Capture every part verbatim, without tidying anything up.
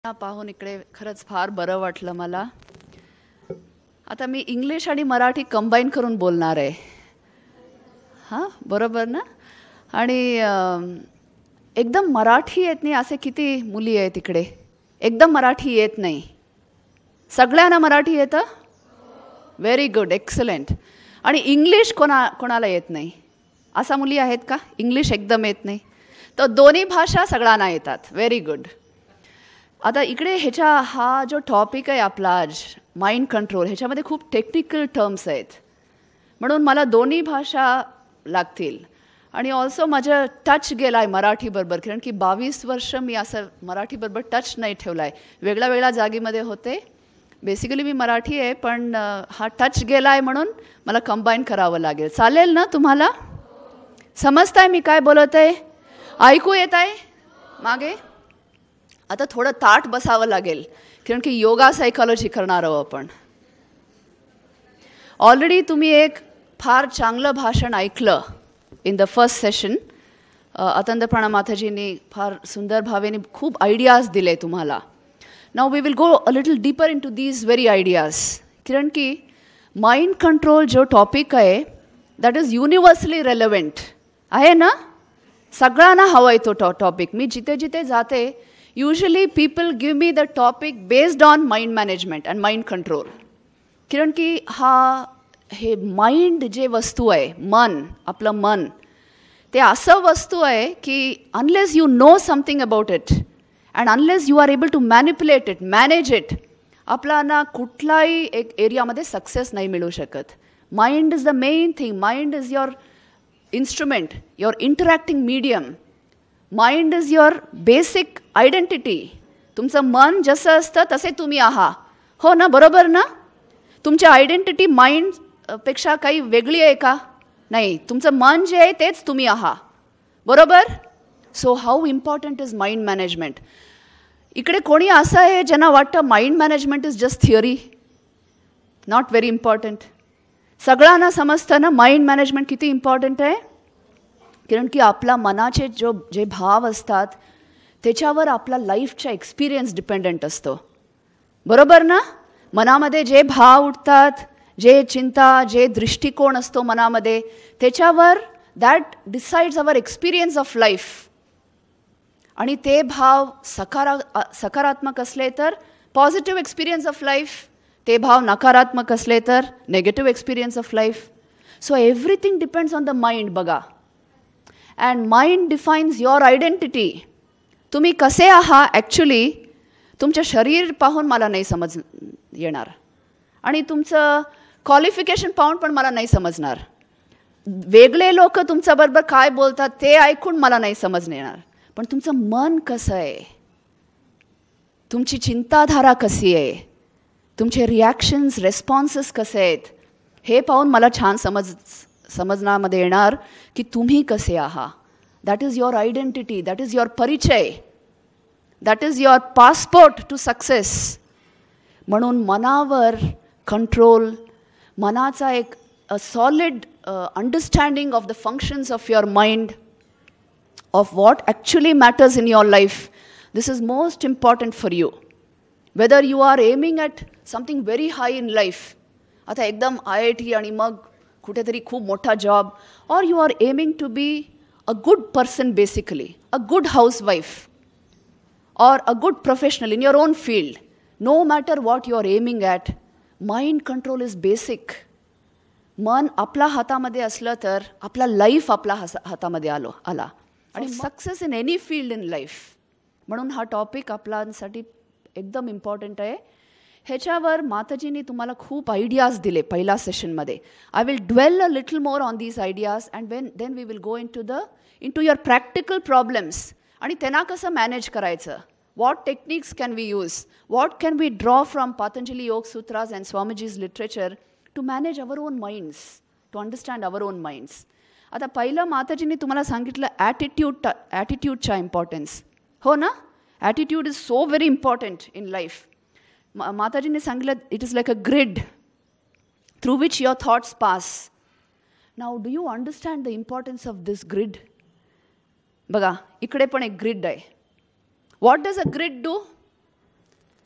पाहून इकडे खरंच फार बरं वाटलं मला. आता मी इंग्लिश आणि मराठी कंबाईन करून बोलणार आहे. हां, बरोबर ना? आणि एकदम मराठी येत नाही असे किती मुली आहेत इकडे? एकदम मराठी येत नाही. सगळ्यांना मराठी येतं? Very good, excellent. आणि इंग्लिश कोणा कोणाला येत नाही? असा मुली आहेत का? इंग्लिश एकदम येत नाही. तर दोन्ही भाषा सगळ्यांना येतात. Very good. आता इकडे ह्याच्या हा जो टॉपिक आहे आपला आज माइंड कंट्रोल, ह्याच्यामध्ये खूप टेक्निकल टर्म्स आहेत, म्हणून मला दोन्ही भाषा लागतील. आणि ऑल्सो माझं टच गेला आहे मराठीबरोबर, कारण की बावीस वर्ष मी असं मराठीबरोबर टच नाही ठेवला आहे. वेगळ्या वेगळ्या जागेमध्ये होते. बेसिकली मी मराठी आहे, पण हा टच गेला आहे म्हणून मला कंबाईन करावं लागेल. चालेल ना तुम्हाला? समजताय मी काय बोलत आहे? ऐकू येत आहे मागे? आता थोडं ताट बसावं लागेल, कारण की योगा सायकॉलॉजी करणार आहोत आपण. ऑलरेडी तुम्ही एक फार चांगलं भाषण ऐकलं in the first session. divyanandaprana माताजींनी फार सुंदर भावेने खूप आयडियाज दिले तुम्हाला. Now we will go a little deeper into these very ideas. कारण की माइंड कंट्रोल जो टॉपिक आहे दॅट इज युनिव्हर्सली रेलेव्हंट आहे ना? सगळ्यांना हवा आहे तो टॉ टॉपिक. मी जिथे जिथे जाते usually people give me the topic based on mind management and mind control. कारण की हा हे माइंड जे वस्तू आहे, मन, आपलं मन, ते असं वस्तू आहे की unless you know something about it and unless you are able to manipulate it, manage it, आपल्याला कुठलाही एक एरियामध्ये सक्सेस नाही मिळू शकत. Mind is the main thing. Mind is your instrument, your interacting medium. Mind is your basic identity. तुमचं मन जसं असतं तसे तुम्ही आहात. हो ना? बरोबर ना? तुमची आयडेंटिटी माइंडपेक्षा काही वेगळी आहे का? नाही. तुमचं मन जे आहे तेच तुम्ही आहात. बरोबर? So how important is mind management. इकडे कोणी असं आहे ज्यांना वाटतं mind management is just theory? Not very important. सगळ्यांना समजतं ना माइंड मॅनेजमेंट किती इम्पॉर्टंट आहे. कारण की आपल्या मनाचे जो जे भाव असतात त्याच्यावर आपला लाईफचा एक्सपिरियन्स डिपेंडंट असतो. बरोबर ना? मनामध्ये जे भाव उठतात, जे चिंता, जे दृष्टिकोन असतो मनामध्ये, त्याच्यावर that decides our experience of life. आणि ते भाव सकारा सकारात्मक असले तर पॉझिटिव्ह एक्सपिरियन्स ऑफ लाईफ, ते भाव नकारात्मक असले तर negative experience of life. So everything depends on the mind. बघा, and mind defines your identity. तुम्ही कसे आहात ॲक्च्युली तुमचं शरीर पाहून मला नाही समज येणार, आणि तुमचं क्वालिफिकेशन पाहून पण मला नाही समजणार. वेगळे लोक तुमच्याबरोबर काय बोलतात ते ऐकून मला नाही समजून येणार. पण तुमचं मन कसं आहे, तुमची चिंताधारा कशी आहे, तुमचे रिॲक्शन्स, रेस्पॉन्सेस कसे आहेत, हे पाहून मला छान समज समजण्यामध्ये येणार की तुम्ही कसे आहात. That is your identity, that is your परिचय, that is your passport to success. म्हणून मनावर कंट्रोल, मनाचा एक a solid understanding of the functions of your mind, of what actually matters in your life, this is most important for you. Whether you are aiming at something very high in life, आता एकदम I I T आणि मग कुठेतरी खूप मोठा job, or you are aiming to be a good person basically, a good housewife or a good professional in your own field, no matter what you are aiming at, mind control is basic. मन आपल्या हातामध्ये असलं तर आपला life आपल्या हातामध्ये आलो आला आणि success in any field in life. म्हणून हा टॉपिक आपल्यासाठी एकदम इम्पॉर्टंट आहे. ह्याच्यावर माताजींनी तुम्हाला खूप आयडियाज दिले पहिल्या सेशनमध्ये. I will dwell a little more on these ideas and when then we will go into the into your practical problems. आणि त्यांना कसं मॅनेज करायचं, what techniques can we use, what can we draw from Patanjali Yoga Sutras and Swamiji's literature to manage our own minds, to understand our own minds. आता पहिलं माताजींनी तुम्हाला सांगितलं attitude ॲटिट्यूडचा importance. हो ना? Attitude is so very important in life. माताजींनी सांगितलं it is like a grid through which your thoughts pass. Now do you understand the importance of this grid? बघा, इकडे पण एक ग्रिड आहे. What does a grid do?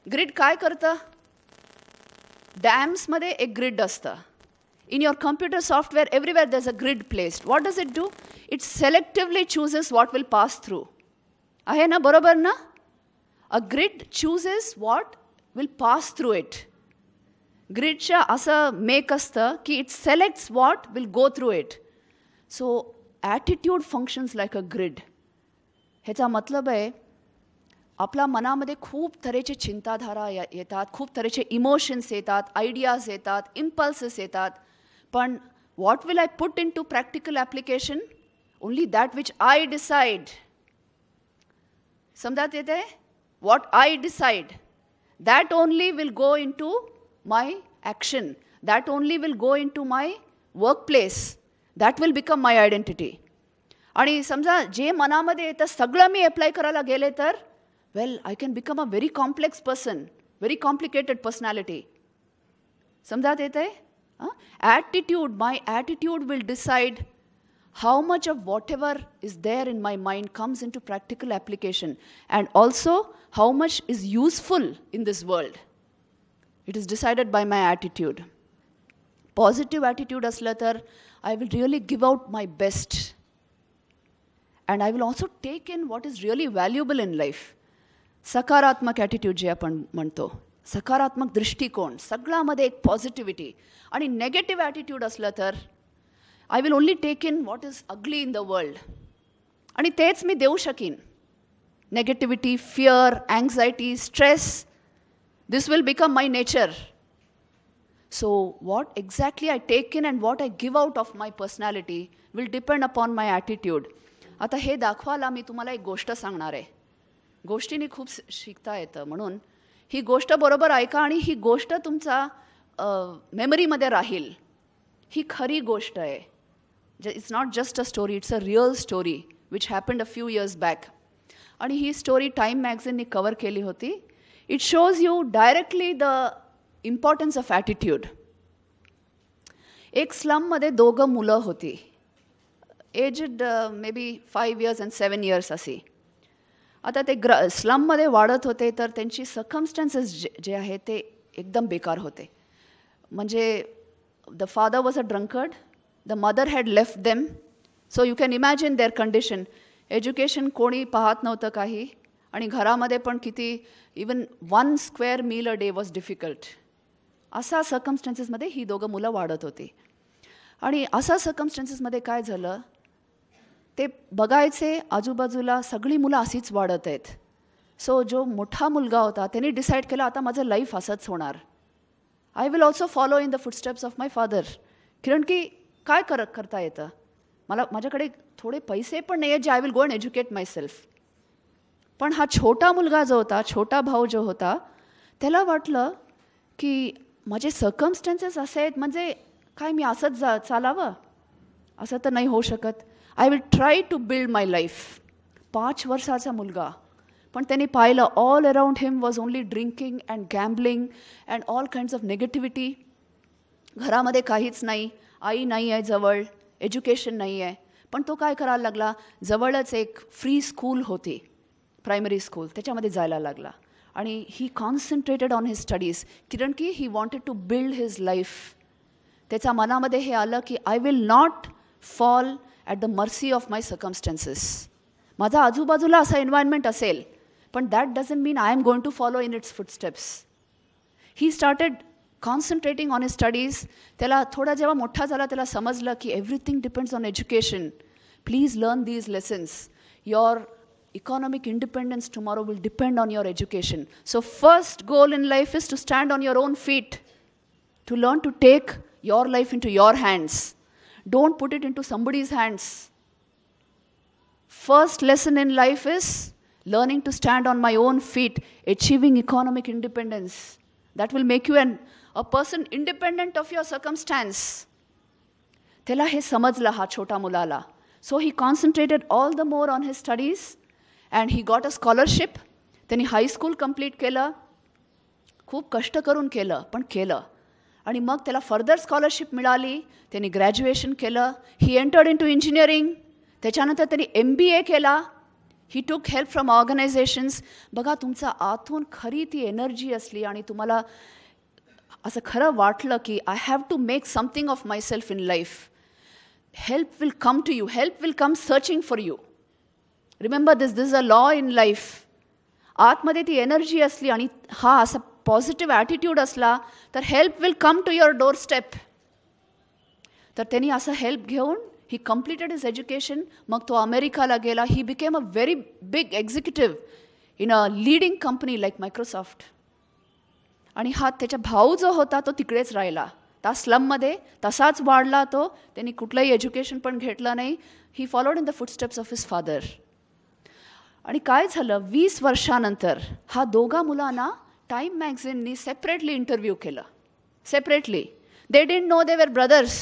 Grid काय करतं? डॅम्समध्ये एक ग्रिड असतं. In your computer software, everywhere there's a grid placed. What does it do? It selectively chooses what will pass through. आहे ना, बरोबर ना? A grid chooses what will pass through it. Gridच्या असं make असतं की it selects what will go through it. So attitude functions like a grid. ह्याचा मतलब आहे आपल्या मनामध्ये खूप तऱ्हेचे चिंताधारा येतात, खूप तऱ्हेचे इमोशन्स येतात, आयडियाज येतात, इम्पल्सेस येतात. पण what will I put into practical application? Only that which I decide. समजात येते? What I decide. That only will go into my action. That only will go into my workplace. That will become my identity. आणि समजा जे मनामध्ये येतं सगळं मी apply करायला गेले तर well, I can become a very complex person, very complicated personality. समजात येते? Uh, attitude, my attitude will decide how much of whatever is there in my mind comes into practical application, and also how much is useful in this world. It is decided by my attitude. Positive attitude asla tar I will really give out my best, and I will also take in what is really valuable in life. सकारात्मक attitude जे आपण म्हणतो, सकारात्मक दृष्टिकोन, सगळ्यामध्ये एक positivity. आणि negative attitude असलं तर I will only take in what is ugly in the world, आणि तेच मी देऊ शकीन. Negativity, fear, anxiety, stress, this will become my nature. So what exactly I take in and what I give out of my personality will depend upon my attitude. आता हे दाखवायला मी तुम्हाला एक गोष्ट सांगणार आहे. गोष्टींनी खूप शिकता येतं, म्हणून ही गोष्ट बरोबर ऐका आणि ही गोष्ट तुमचा मेमरीमध्ये राहील. ही खरी गोष्ट आहे. It's not just a story, it's a real story which happened a few years back. आणि ही स्टोरी टाईम मॅगझिनने कवर केली होती. It shows you directly the importance of attitude. एक स्लममध्ये दोघं मुलं होती, aged maybe five years and seven years अशी. आता ते ग्र स्लममध्ये वाढत होते तर त्यांची सर्कमस्टन्सेस जे जे आहे ते एकदम बेकार होते. म्हणजे the father was a drunkard, the mother had left them, so you can imagine their condition. Education कोणी पाहत नव्हतं काही, आणि घरामध्ये पण किती, even one square meal a day was difficult. अशा सर्कमस्टन्सेसमध्ये ही दोघं मुलं वाढत होती. आणि अशा सर्कमस्टन्सेसमध्ये काय झालं, ते बघायचे आजूबाजूला सगळी मुलं अशीच वाढत आहेत. सो जो मोठा मुलगा होता त्याने डिसाईड केलं आता माझं लाईफ असंच होणार. I will also follow in the footsteps of my father. कारण की काय कर करता येतं मला, माझ्याकडे थोडे पैसे पण नाही आहेत जे I will go and educate myself. पण हा छोटा मुलगा जो होता, छोटा भाऊ जो होता, त्याला वाटलं की माझे सर्कमस्टन्सेस असे आहेत, म्हणजे काय मी असंच जा चालावं, असं तर नाही होऊ शकत. I will try to build my life. पाच वर्षाचा मुलगा, पण त्यांनी पाहिलं all around him was only drinking and gambling and all kinds of negativity. घरामध्ये काहीच नाही, आई नाही आहे जवळ, एज्युकेशन नाही आहे. पण तो काय करायला लागला, जवळच एक फ्री स्कूल होती, प्रायमरी स्कूल, त्याच्यामध्ये जायला लागला. आणि he concentrated on his studies, कारण की he wanted to build his life. त्याच्या मनामध्ये हे आलं की I will not fall at the mercy of my circumstances. माझा आजूबाजूला असा एन्व्हायरमेंट असेल, पण that doesn't mean I am going to follow in its footsteps. He started concentrating on his studies. त्याला थोडा जेव्हा मोठा झाला त्याला समजलं की everything depends on education. Please learn these lessons. Your economic independence tomorrow will depend on your education. So first goal in life is to stand on your own feet, to learn to take your life into your hands. Don't put it into somebody's hands. First lesson in life is learning to stand on my own feet, achieving economic independence. That will make you an, a person independent of your circumstance. त्याला हे समजलं हा छोटा मुलाला. So he concentrated all the more on his studies. And he got a scholarship. त्यांनी high school complete केलं, खूप कष्ट करून केलं, पण केलं. आणि मग त्याला फर्दर स्कॉलरशिप मिळाली. त्यांनी ग्रॅज्युएशन केलं. He entered into engineering. त्याच्यानंतर त्यांनी एम बी ए केला. ही टूक हेल्प फ्रॉम ऑर्गनायझेशन्स. बघा, तुमचा आतून खरी ती एनर्जी असली आणि तुम्हाला असं खरं वाटलं की I have to make something of myself in life, help will come to you, help will come searching for you. Remember this, this is a law in life. आतमध्ये ती एनर्जी असली आणि हा असा पॉझिटिव्ह ॲटिट्यूड असला तर help will come to your doorstep. तर त्यांनी असं हेल्प घेऊन ही कम्प्लिटेड हिज एज्युकेशन. मग तो अमेरिकाला गेला. He became a very big executive in a leading company like Microsoft. आणि हा त्याचा भाऊ जो होता तो तिकडेच राहिला, त्या स्लममध्ये तसाच वाढला तो. त्यांनी कुठलंही एज्युकेशन पण घेतलं नाही. He followed in the footsteps of his father. आणि काय झालं, वीस वर्षानंतर हा दोघा मुलांना टाईम मॅगझिननी सेपरेटली इंटरव्ह्यू केलं. Separately. They didn't know they were brothers.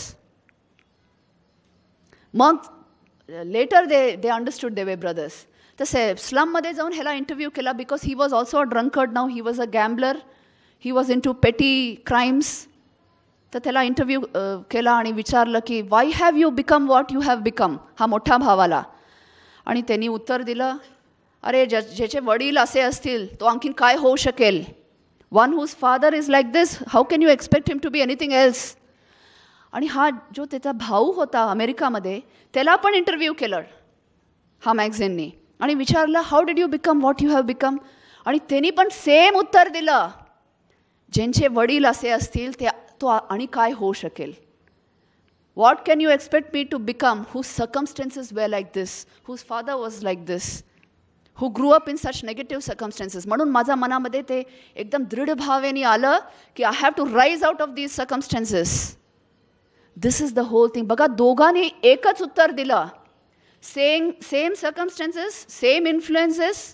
मग later they they understood they were brothers. तर से स्लममध्ये जाऊन ह्याला इंटरव्ह्यू केला because he was also a drunkard नाव. He was a gambler. He was into petty crimes. तर त्याला इंटरव्ह्यू केला आणि विचारलं की why have you become what you have become, हा मोठ्या भावाला. आणि त्यांनी उत्तर दिलं, अरे ज ज्याचे वडील असे असतील तो आणखीन काय होऊ शकेल. One whose father is like this, how can you expect him to be anything else. आणि हा जो त्याचा भाऊ होता अमेरिकामध्ये, त्याला पण इंटरव्ह्यू केलं हा मॅगझिननी आणि विचारलं how did you become what you have become. आणि त्यांनी पण सेम उत्तर दिलं, ज्यांचे वडील असे असतील ते तो आणि काय होऊ शकेल. What can you expect me to become whose circumstances were like this, whose father was like this, who grew up in such negative circumstances. म्हणून माझ्या मनामध्ये ते एकदम दृढ भावेने आलं की I have to rise out of these circumstances. This is the whole thing. बघा, दोघांनी एकच उत्तर दिलं. Same same circumstances, same influences,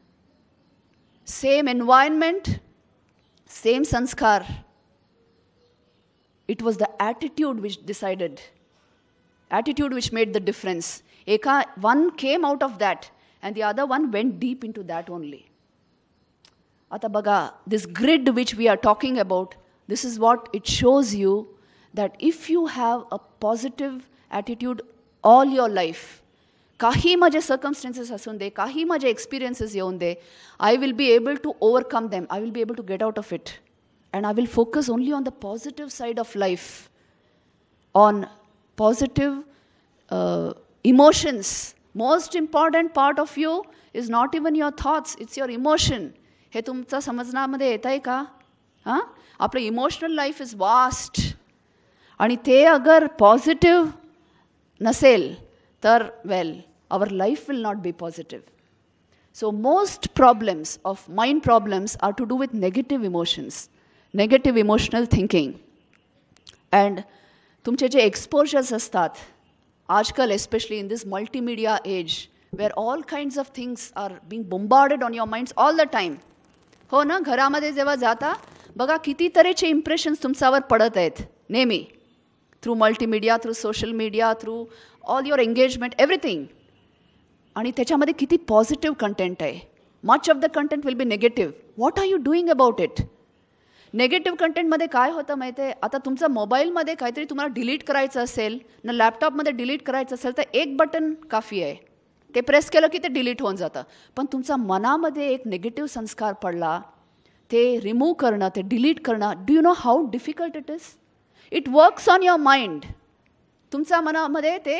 same environment, same sanskar. It was the attitude which decided, attitude which made the difference. एका one came out of that and the other one went deep into that only. Ata baga, this grid which we are talking about, this is what it shows you that if you have a positive attitude all your life, kahi maje circumstances asun de, kahi maje experiences yeun de, I will be able to overcome them. I will be able to get out of it. And I will focus only on the positive side of life, on positive uh, emotions. Most important part of you is not even your thoughts, it's your emotion. हे तुमचं समजण्यामध्ये येत आहे का? हां, आपलं emotional life is vast आणि ते अगर पॉझिटिव्ह नसेल तर well our life will not be positive. So most problems of mind problems are to do with negative emotions, negative emotional thinking. And तुमचे जे एक्सपोजर्स असतात आजकाल, especially in this multimedia age where all kinds of things are being bombarded on your minds all the time. हो ना, घरामध्ये जेव्हा जाता बघा किती तऱ्हेचे इम्प्रेशन्स तुमच्यावर पडत आहेत नेहमी, through multimedia, through social media, through all your engagement, everything. आणि त्याच्यामध्ये किती पॉझिटिव्ह कंटेंट आहे. Much of the content will be negative. What are you doing about it? Negative कंटेंटमध्ये काय होतं माहिती आहे, आता तुमचं मोबाईलमध्ये काहीतरी तुम्हाला डिलीट करायचं असेल ना, लॅपटॉपमध्ये डिलीट करायचं असेल तर एक बटन काफी आहे, ते प्रेस केलं की ते डिलीट होऊन जातं. पण तुमच्या मनामध्ये एक निगेटिव्ह संस्कार पडला, ते रिमूव्ह करणं, ते डिलीट करणं, do you know how difficult it is? It works on your mind. तुमच्या मनामध्ये ते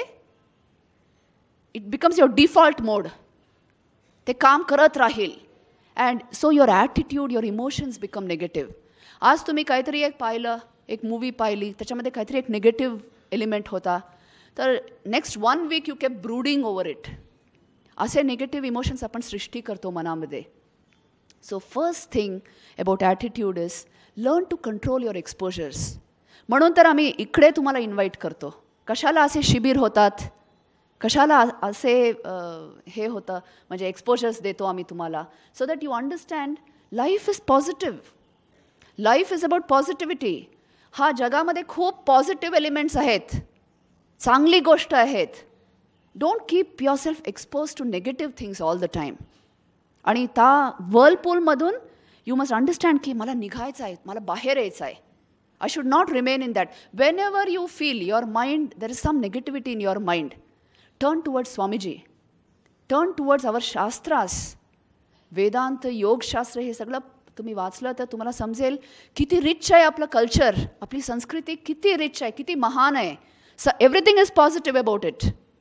it becomes your default mode, ते काम करत राहील. And so your attitude, your emotions become negative. आज तुम्ही काहीतरी एक पाहिलं, एक मूवी पाहिली, त्याच्यामध्ये काहीतरी एक निगेटिव्ह एलिमेंट होता, तर next one week you keep brooding over it. असे निगेटिव्ह इमोशन्स आपण सृष्टी करतो मनामध्ये. So first thing about attitude is learn to control your exposures. म्हणून तर आम्ही इकडे तुम्हाला इन्व्हाइट करतो. कशाला असे शिबिर होतात, कशाला असे हे होतं, म्हणजे एक्सपोजर्स देतो आम्ही तुम्हाला, so that you understand life is positive. Life is about positivity. हा जगामध्ये खूप पॉझिटिव्ह एलिमेंट्स आहेत, चांगली गोष्ट आहेत. Don't keep your self expose to negative things all the time. आणि त्या वर्लपूलमधून यू मस्ट अंडरस्टँड की मला निघायचं आहे, मला बाहेर यायचं आहे. I should not remain in that. Whenever you feel your mind there is some negativity in your mind, turn towards Swamiji. Turn towards our शास्त्रास. वेदांत, योगशास्त्र हे सगळं तुम्ही वाचलं तर तुम्हाला समजेल किती रिच आहे आपलं कल्चर, आपली संस्कृती किती रिच आहे, किती महान आहे. So everything is positive about it.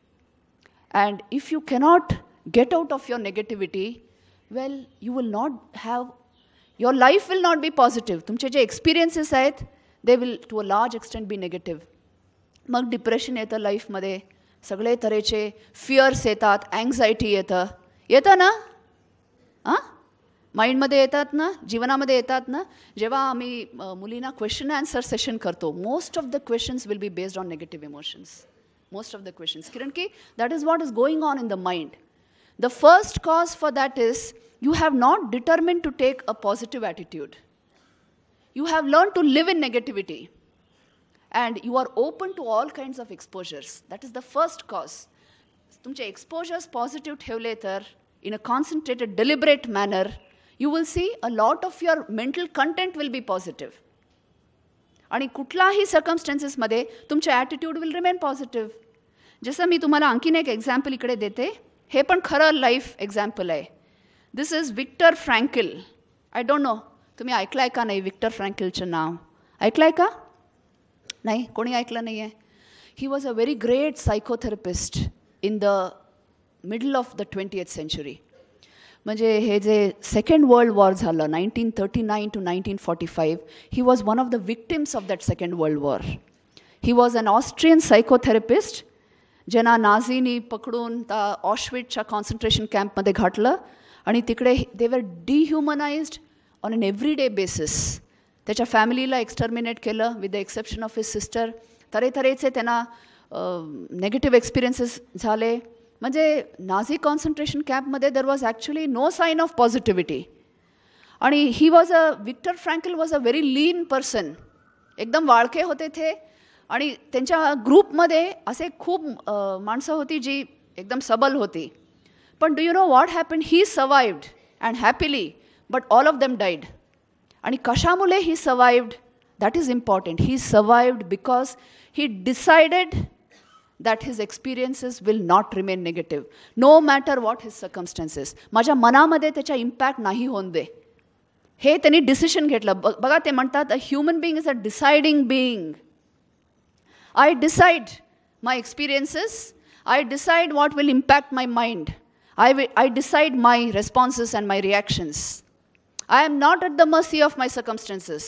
And if you cannot get out of your negativity, well you will not have, your life will not be positive. तुमचे जे एक्सपिरियन्सेस आहेत they will to a large extent be negative. मग depression येतं लाईफमध्ये, सगळे तऱ्हेचे fears येतात, anxiety येतं येतं ना, हां माइंडमध्ये येतात ना, जीवनामध्ये येतात ना. जेव्हा आम्ही मुलींना क्वेश्चन आन्सर सेशन करतो, most of the questions will be based on negative emotions. Most of the questions, कारण की that is what is going on in the mind. The first cause for that is you have not determined to take a positive attitude. You have learned to live in negativity. And you are open to all kinds of exposures. That is the first cause. तुमचे exposures positive ठेवले तर, in a concentrated, deliberate manner, you will see a lot of your mental content will be positive. आणि कुठलाही circumstancesमध्ये तुमचे attitude will remain positive. जसं मी तुम्हाला आणखीन एक एक्झाम्पल इकडे देते, हे पण खरं लाईफ एक्झाम्पल आहे. This is Victor Frankl. I don't know तुम्ही ऐकलं आहे का नाही विक्टर फ्रँकलचं नाव, ऐकलं आहे का नाही? कोणी ऐकलं नाही आहे? He was a very great psychotherapist in the middle of the twentieth century. म्हणजे हे जे सेकंड वर्ल्ड वॉर झालं nineteen thirty nine to nineteen forty five, he was one of the victims of that second world war. He was an Austrian psychotherapist ज्यांना नाझीनी पकडून त्या ऑशविटच्या concentration कॅम्पमध्ये घातलं आणि तिकडे they were dehumanized on an every day basis. त्याच्या फॅमिलीला एक्सटर्मिनेट केलं with the exception of his sister. तऱ्हेतऱ्हेचे त्यांना नेगेटिव्ह एक्सपिरियन्सेस झाले. म्हणजे नाझी कॉन्सन्ट्रेशन कॅम्पमध्ये there was actually no sign of positivity. आणि he was a Victor Frankl was a very lean person. एकदम वाळके होते ते. आणि त्यांच्या ग्रुपमध्ये असे खूप माणसं होती जी एकदम सबल होती. पण do you know what happen? He survived and happily, but all of them died. आणि कशामुळे he survived? That is important. He survived because he decided that his experiences will not remain negative, no matter what his circumstances. माझ्या मनामध्ये त्याचा impact नाही होऊन दे, हे त्यांनी decision घेतलं. बघा ते म्हणतात a human being is a deciding being. I decide my experiences, I decide what will impact my mind, I I decide my responses and my reactions. I am not at the mercy of my circumstances.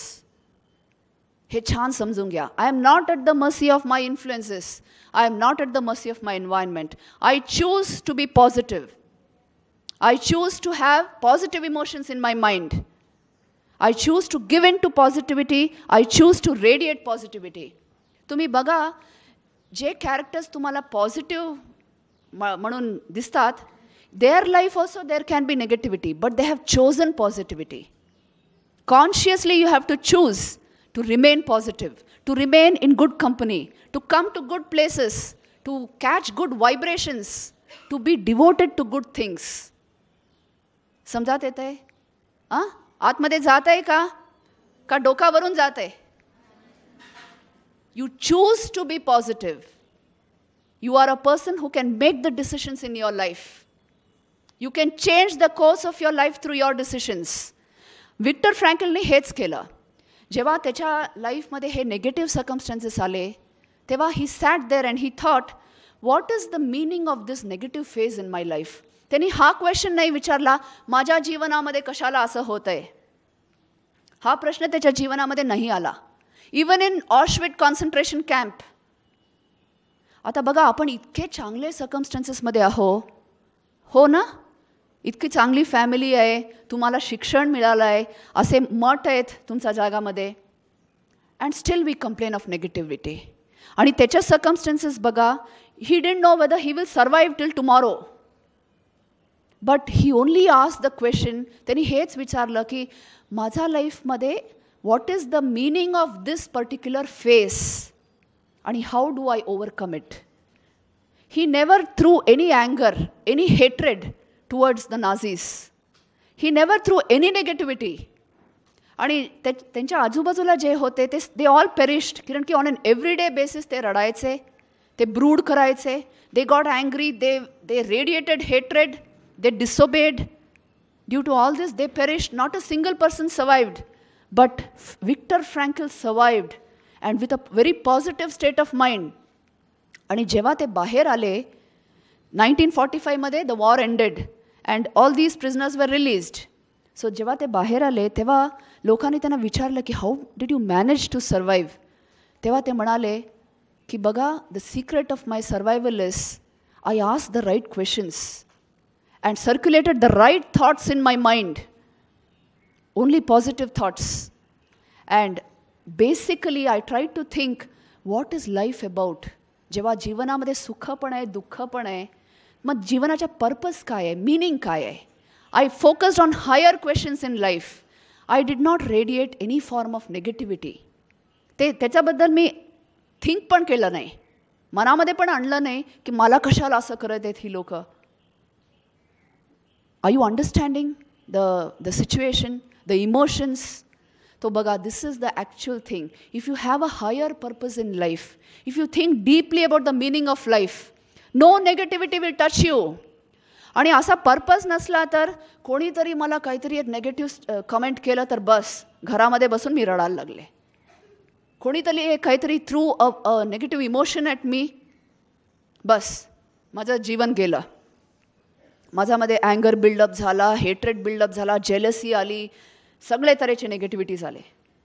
हे छान समजून घ्या. I am not at the mercy of my influences. I am not at the mercy of my environment. I choose to be positive. I choose to have positive emotions in my mind. I choose to give in to positivity. I choose to radiate positivity. तुम्ही बघा, जे characters तुम्हाला positive म्हणून दिसतात, their life also there can be negativity, but they have chosen positivity. Consciously you have to choose to remain positive, to remain in good company, to come to good places, to catch good vibrations, to be devoted to good things. समजात येत आहे? आ आतमध्ये जात आहे का का डोकावरून जात आहे? You choose to be positive. You are a person who can make the decisions in your life. You can change the course of your life through your decisions. Victor फ्रँकलने हेच केलं. जेव्हा त्याच्या लाईफमध्ये हे नेगेटिव्ह सर्कमस्टन्सेस आले, तेव्हा he sat there and he thought, what is the meaning of this negative phase in my life. त्यांनी हा क्वेश्चन नाही विचारला, माझ्या जीवनामध्ये कशाला असं होत आहे. हा प्रश्न त्याच्या जीवनामध्ये नाही आला. Even in Auschwitz concentration camp. आता बघा, आपण इतके चांगले सर्कमस्टन्सेसमध्ये आहो, हो ना? इतकी चांगली फॅमिली आहे, तुम्हाला शिक्षण मिळालं आहे, असे मठ आहेत तुमच्या जागामध्ये, and still we complain of negativity. आणि त्याच्या सर्कमस्टन्सेस बघा, he didn't know whether he will survive till tomorrow, but he only asked the question. त्यांनी हेच विचारलं की माझ्या लाईफमध्ये what is the meaning of this particular phase आणि how do I overcome it. He never through any अँगर, any hatred towards the Nazis. He never threw any negativity. आणि त्यांच्या आजूबाजूला जे होते ते दे ऑल पेरिश्ड, कारण की on an every day basis ते रडायचे, ते ब्रूड करायचे, they got angry, they, they radiated hatred, they disobeyed. Due to all this, they perished. Not a single person survived. But Viktor Frankl survived, and with a very positive state of mind. आणि जेव्हा ते बाहेर आले, nineteen forty five मध्ये the war ended, and all these prisoners were released. So जेव्हा ते बाहेर आले, तेव्हा लोकांनी त्यांना विचारलं की how did you manage to survive? तेव्हा ते म्हणाले की बघा, the secret of my survival is I asked the right questions and circulated the right thoughts in my mind. Only positive thoughts. And basically I tried to think, what is life about? जेव्हा जीवनामध्ये सुख पण आहे, दुःख पण आहे, मग जीवनाचा पर्पस काय आहे, मीनिंग काय आहे? I focused on higher questions in life. I did not radiate any form of negativity. ते त्याच्याबद्दल मी थिंक पण केलं नाही, मनामध्ये पण आणलं नाही की मला कशाला असं करत आहेत ही लोक. Are you understanding the the situation, the emotions? तो बघा, this is the actual thing. If you have a higher purpose in life, if you think deeply about the meaning of life, no negativity will touch you. आणि असा purpose नसला तर कोणीतरी मला काहीतरी एक नेगेटिव्ह कमेंट केलं तर बस घरामध्ये बसून मी रडायला लागले. कोणीतरी काहीतरी threw a negative emotion at me, बस माझं जीवन गेलं. माझ्यामध्ये अँगर बिल्डअप झाला, हेट्रेड बिल्डअप झाला, जेलसी आली, सगळे तऱ्हेचे नेगेटिव्हिटीज आले.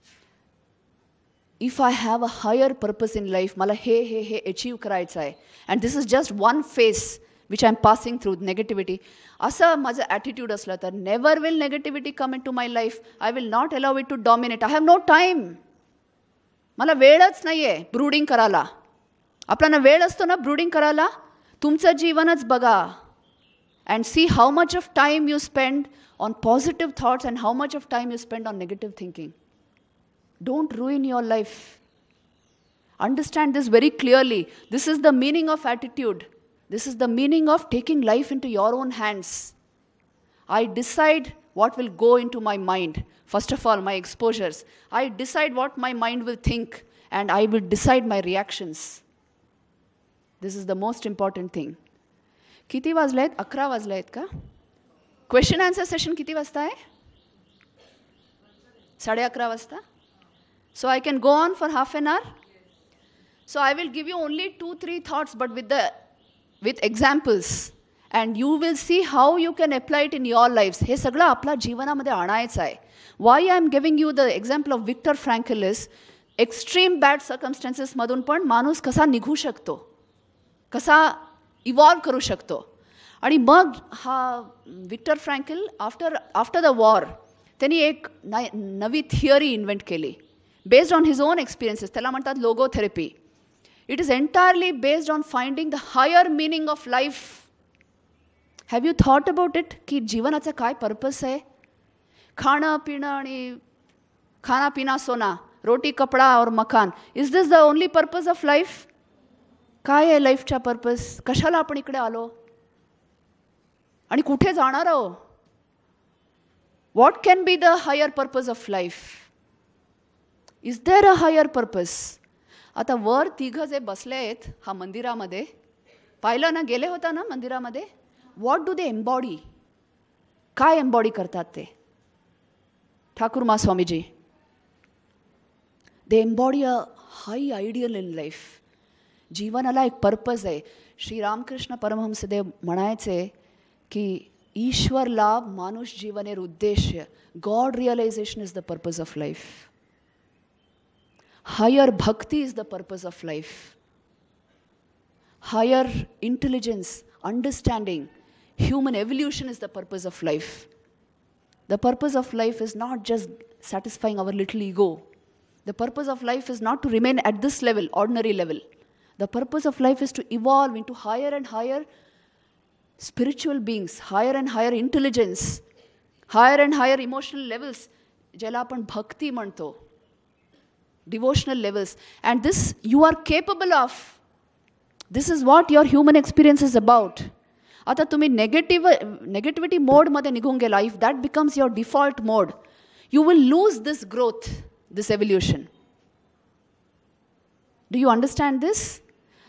If I have a higher purpose in life, मला हे हे हे अचीव करायचं आहे, and this is just one phase which I am passing through negativity, असं माझं ॲटिट्यूड असलं तर never will negativity come into my life. I will not allow it to dominate. I have no time. मला वेळच नाही आहे brooding करायला. आपल्याला वेळ असतो ना ब्रूडिंग करायला. तुमचं जीवनच बघा and see how much of time you spend on positive thoughts and how much of time you spend on negative thinking. Don't ruin your life. Understand this very clearly. This is the meaning of attitude. This is the meaning of taking life into your own hands. I decide what will go into my mind. First of all, my exposures. I decide what my mind will think, and I will decide my reactions. This is the most important thing. किती वाजले आहेत? अकरा वाजले आहेत का? Question answer session किती वाजता आहे? साडे अकरा वाजता. So I can go on for half an hour. So I will give you only two three thoughts but with the with examples, and you will see how you can apply it in your lifes. हे सगळं आपल्या जीवनामध्ये आणायचं आहे. Why I am giving you the example of Victor Frankl is extreme bad सर्कमस्टन्सेसमधून पण माणूस कसा निघू शकतो, कसा इव्हॉल्व करू शकतो. आणि मग हा Victor Frankl after after the war त्यांनी एक नवी थिअरी इन्व्हेंट केली based on his own experiences. त्याला म्हणतात logotherapy. It is entirely based on finding the higher meaning of life. Have you thought about it की जीवनाचा काय पर्पस आहे? खाणं पिणं आणि खाना पिना सोना, रोटी कपडा और मकान, is this the only purpose of life? काय आहे लाईफचा पर्पज? कशाला आपण इकडे आलो आणि कुठे जाणार आहो? What can be the higher purpose of life? Is there a higher purpose? आता वर तिघं जे बसले आहेत हा मंदिरामध्ये, पाहिलं ना, गेले होता ना मंदिरामध्ये, व्हॉट डू दे एम्बॉडी? काय एम्बॉडी करतात ते? Thakur Ma Swamiji, they embody a high ideal in life. जीवनाला एक पर्पज आहे. श्री रामकृष्ण परमहंसदेव म्हणायचे की ईश्वर लाभ मानुष जीवनेर उद्देश्य. God realization is the purpose of life. Higher bhakti is the purpose of life. Higher intelligence, understanding, human evolution is the purpose of life. The purpose of life is not just satisfying our little ego. The purpose of life is not to remain at this level, ordinary level. The purpose of life is to evolve into higher and higher spiritual beings, higher and higher intelligence, higher and higher emotional levels, ज्याला आपण भक्ती म्हणतो, devotional levels. And this you are capable of. This is what your human experience is about. आता तुम्ही negative negativity mode मध्ये निघून गेला, if that becomes your default mode, you will lose this growth, this evolution. Do you understand this?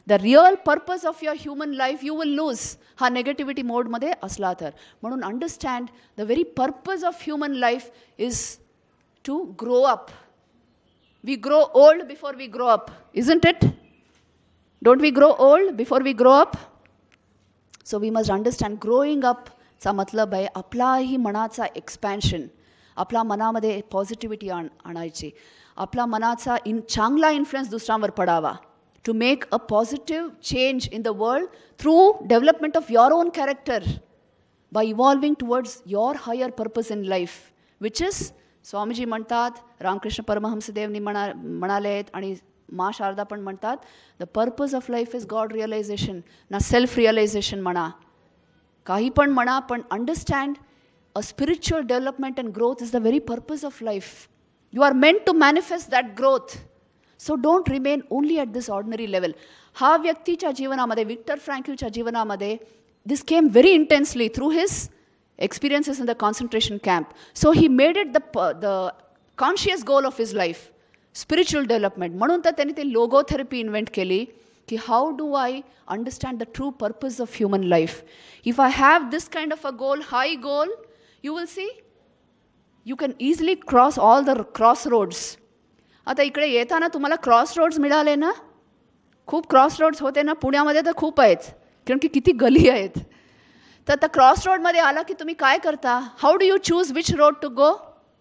The real purpose of your human life you will lose. हा negativity mode मध्ये असला तर. म्हणून understand the very purpose of human life is to grow up. We grow old before we grow up, isn't it? Don't we grow old before we grow up? So we must understand growing up चा मतलब आहे आपलाही मनाचा expansion. आपला मनामध्ये positivity आण आणायची. आपला मनाचा इन चांगला इन्फ्लुएन्स दुसऱ्यांवर पडावा. To make a positive change in the world through development of your own character by evolving towards your higher purpose in life, which is Swamiji म्हणतात, रामकृष्ण परमहंसदेवनी म्हणा म्हणाले आहेत आणि मा शारदा पण म्हणतात, the purpose of life is God realization, ना self realization म्हणा, काही पण म्हणा, पण understand a spiritual development and growth is the very purpose of life. You are meant to manifest that growth. So don't remain only at this ordinary level. हा व्यक्तीच्या जीवनामध्ये, Victor फ्रँकलच्या जीवनामध्ये, this came very intensely through his experiences in the concentration camp. So he made it the, the conscious goal of his life, spiritual development. म्हणून तर त्यांनी ते logotherapy invent केली की how do I understand the true purpose of human life. If I have this kind of a goal, high goal, you will see, you can easily cross all the crossroads. आता इकडे येताना तुम्हाला cross roads मिळाले ना, खूप cross roads होते ना, पुण्यामध्ये तर खूप आहेत, कारण की किती गली आहेत. तर आता क्रॉस रोडमध्ये आला की तुम्ही काय करता, how do you choose which road to go.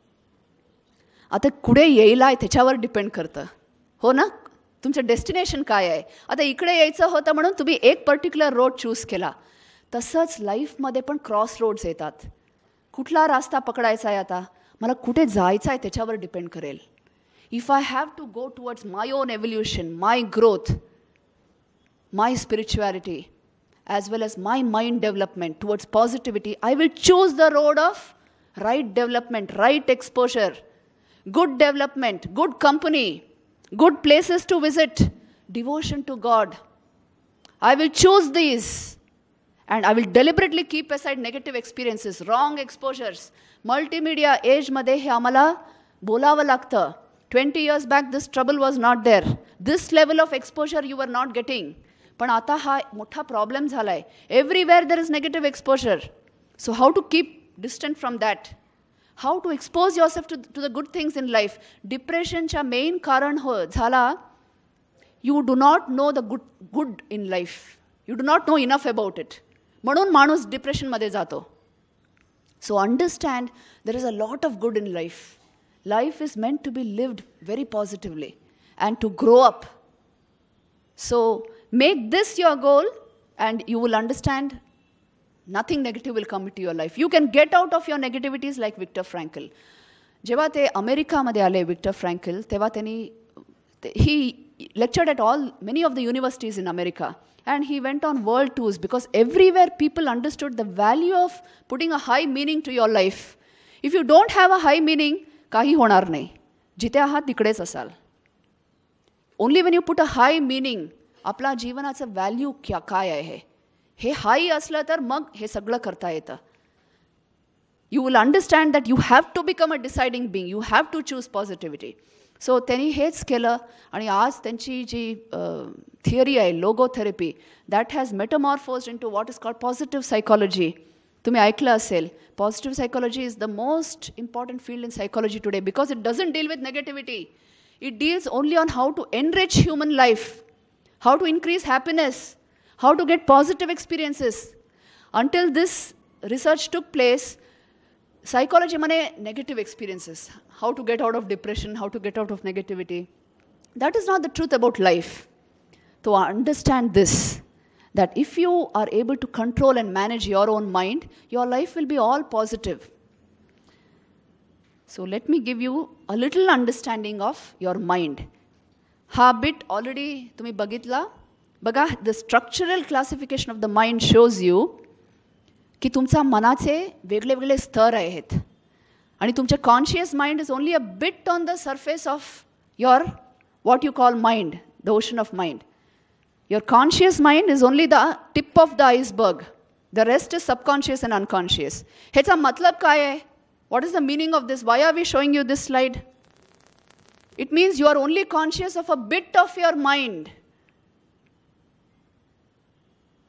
आता कुठे येईल आहे त्याच्यावर डिपेंड करतं, हो ना, तुमचं डेस्टिनेशन काय आहे. आता इकडे यायचं होतं म्हणून तुम्ही एक पर्टिक्युलर रोड चूज केला. तसंच लाईफमध्ये पण क्रॉस रोड्स येतात. कुठला रास्ता पकडायचा आहे, आता मला कुठे जायचं आहे त्याच्यावर डिपेंड करेल. If I have to go towards my own evolution, my growth, my spirituality, as well as my mind development towards positivity, I will choose the road of right development, right exposure, good development, good company, good places to visit, devotion to God. I will choose these and I will deliberately keep aside negative experiences, wrong exposures. Multimedia age मध्ये हे आम्हाला बोलावं लागतं. twenty years back this trouble was not there. This level of exposure you were not getting. पण आता हा मोठा problem झालाय. Everywhere there is negative exposure. So how to keep distant from that? How to expose yourself to, to the good things in life? Depressionच्या main कारण हो झाला, you do not know the good, good in life. You do not know enough about it. म्हणून माणूस डिप्रेशनमध्ये जातो. So understand there is a lot of good in life. Life is meant to be lived very positively and to grow up. So make this your goal and you will understand nothing negative will come into your life. You can get out of your negativities like Viktor Frankl. जेव्हा ते अमेरिकामध्ये आले Victor Frankl, तेव्हा त्यांनी, he lectured at all many of the universities in America and he went on world tours because everywhere people understood the value of putting a high meaning to your life. If you don't have a high meaning, काही होणार नाही. जिथे आहात तिकडेच असाल. Only when you put a high meaning, आपला जीवनाचं value क्या काय आहे हे हाय असलं तर मग हे सगळं करता येतं. You will understand that you have to become a deciding being, you have to choose positivity. So त्यांनी हेच केलं आणि आज त्यांची जी थिअरी आहे logotherapy, that has metamorphosed into what is called positive psychology. तुम्ही ऐकलं असेल, positive psychology is the most important field in psychology today because it doesn't deal with negativity. It deals only on how to enrich human life, how to increase happiness, how to get positive experiences. Until this research took place, psychology mane negative experiences, how to get out of depression, how to get out of negativity. That is not the truth about life. So understand this, that if you are able to control and manage your own mind, your life will be all positive. So let me give you a little understanding of your mind. Ha bit already tumhi bagitla. Baga, the structural classification of the mind shows you की तुमचा मनाचे वेगळे वेगळे स्तर आहेत आणि तुमचे conscious mind is only a bit on the surface of your what you call mind, the ocean of mind. Your conscious mind is only the tip of the iceberg, the rest is subconscious and unconscious. ह्याचा मतलब काय आहे? What is the meaning of this? Why are we showing you this slide? It means you are only conscious of a bit of your mind.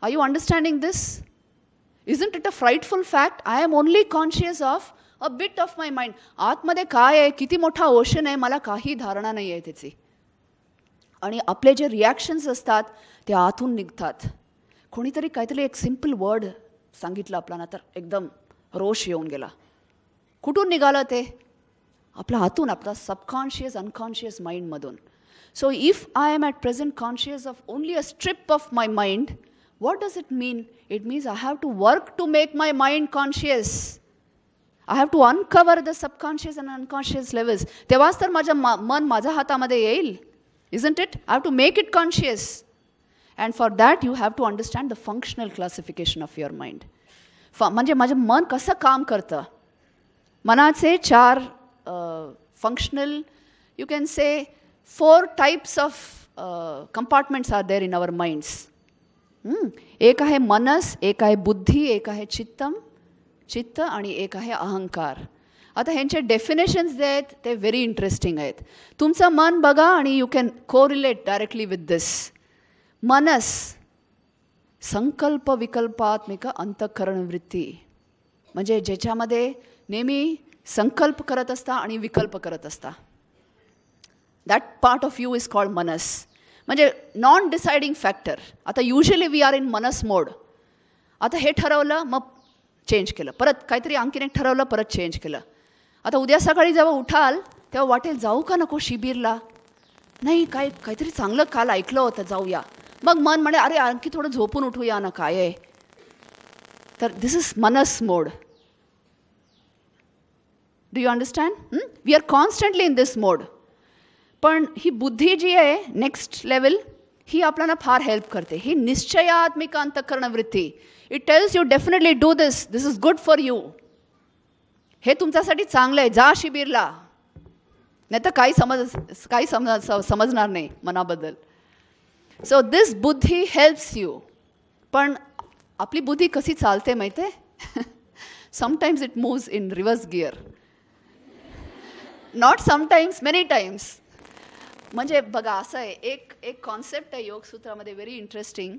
Are you understanding this? Isn't it a frightful fact? I am only conscious of a bit of my mind. आतमध्ये काय आहे, किती मोठा ocean आहे, मला काही धारणा नाही आहे त्याची. आणि आपले जे रिॲक्शन्स असतात ते आतून निघतात. कोणीतरी काहीतरी एक सिम्पल वर्ड सांगितलं आपल्याला तर एकदम रोष येऊन गेला. कुठून निघालं ते? आपल्या आतून, आपला सबकॉन्शियस अनकॉन्शियस माइंडमधून. So if I am at present conscious of only a strip of my mind, what does it mean? It means I have to work to make my mind conscious. I have to uncover the subconscious and unconscious levels. तेव्हाच तर माझं मन माझ्या हातामध्ये येईल. Isn't it? I have to make it conscious. And for that you have to understand the functional classification of your mind. म्हणजे माझं मन कसं काम करतं. मनाचे चार functional, you can say four types of uh, compartments are there in our minds. एक आहे मनस, एक आहे बुद्धी, एक आहे चित्तम चित्त आणि एक आहे अहंकार. आता ह्यांचे डेफिनेशन्स जे आहेत ते व्हेरी इंटरेस्टिंग आहेत. तुमचं मन बघा आणि you can correlate directly with this. मनस संकल्प विकल्पात्मिक अंतःकरण वृत्ती, म्हणजे ज्याच्यामध्ये नेहमी संकल्प करत असता आणि विकल्प करत असता. That part of you is called मनस. म्हणजे नॉन डिसाइडिंग फॅक्टर. आता युजली वी आर इन मनस मोड. आता हे ठरवलं मग चेंज केलं, परत काहीतरी आणखीन एक ठरवलं परत चेंज केलं. आता उद्या सकाळी जेव्हा उठाल तेव्हा वाटेल जाऊ का नको शिबिरला, नाही काय काहीतरी चांगलं काल ऐकलं होतं जाऊया. मग मन म्हणे अरे आणखी थोडं झोपून उठूया ना काय आहे. तर दिस इज मनस mode. Do you understand? We are constantly in this mode. पण ही बुद्धी जी आहे नेक्स्ट लेवल, ही आपल्याला फार हेल्प करते. ही निश्चयात्मिक अंतःकरण वृत्ती. It tells you definitely do this, this is good for you. हे तुमच्यासाठी चांगलं आहे, जा शिबिरला. नाही तर काही समज काही समज समजणार नाही मनाबद्दल. सो दिस बुद्धी हेल्प्स यू. पण आपली बुद्धी कशी चालते माहिती आहे? Sometimes it moves in reverse gear. Not sometimes, many times. म्हणजे बघा असं आहे, एक एक कॉन्सेप्ट आहे योगसूत्रामध्ये व्हेरी इंटरेस्टिंग.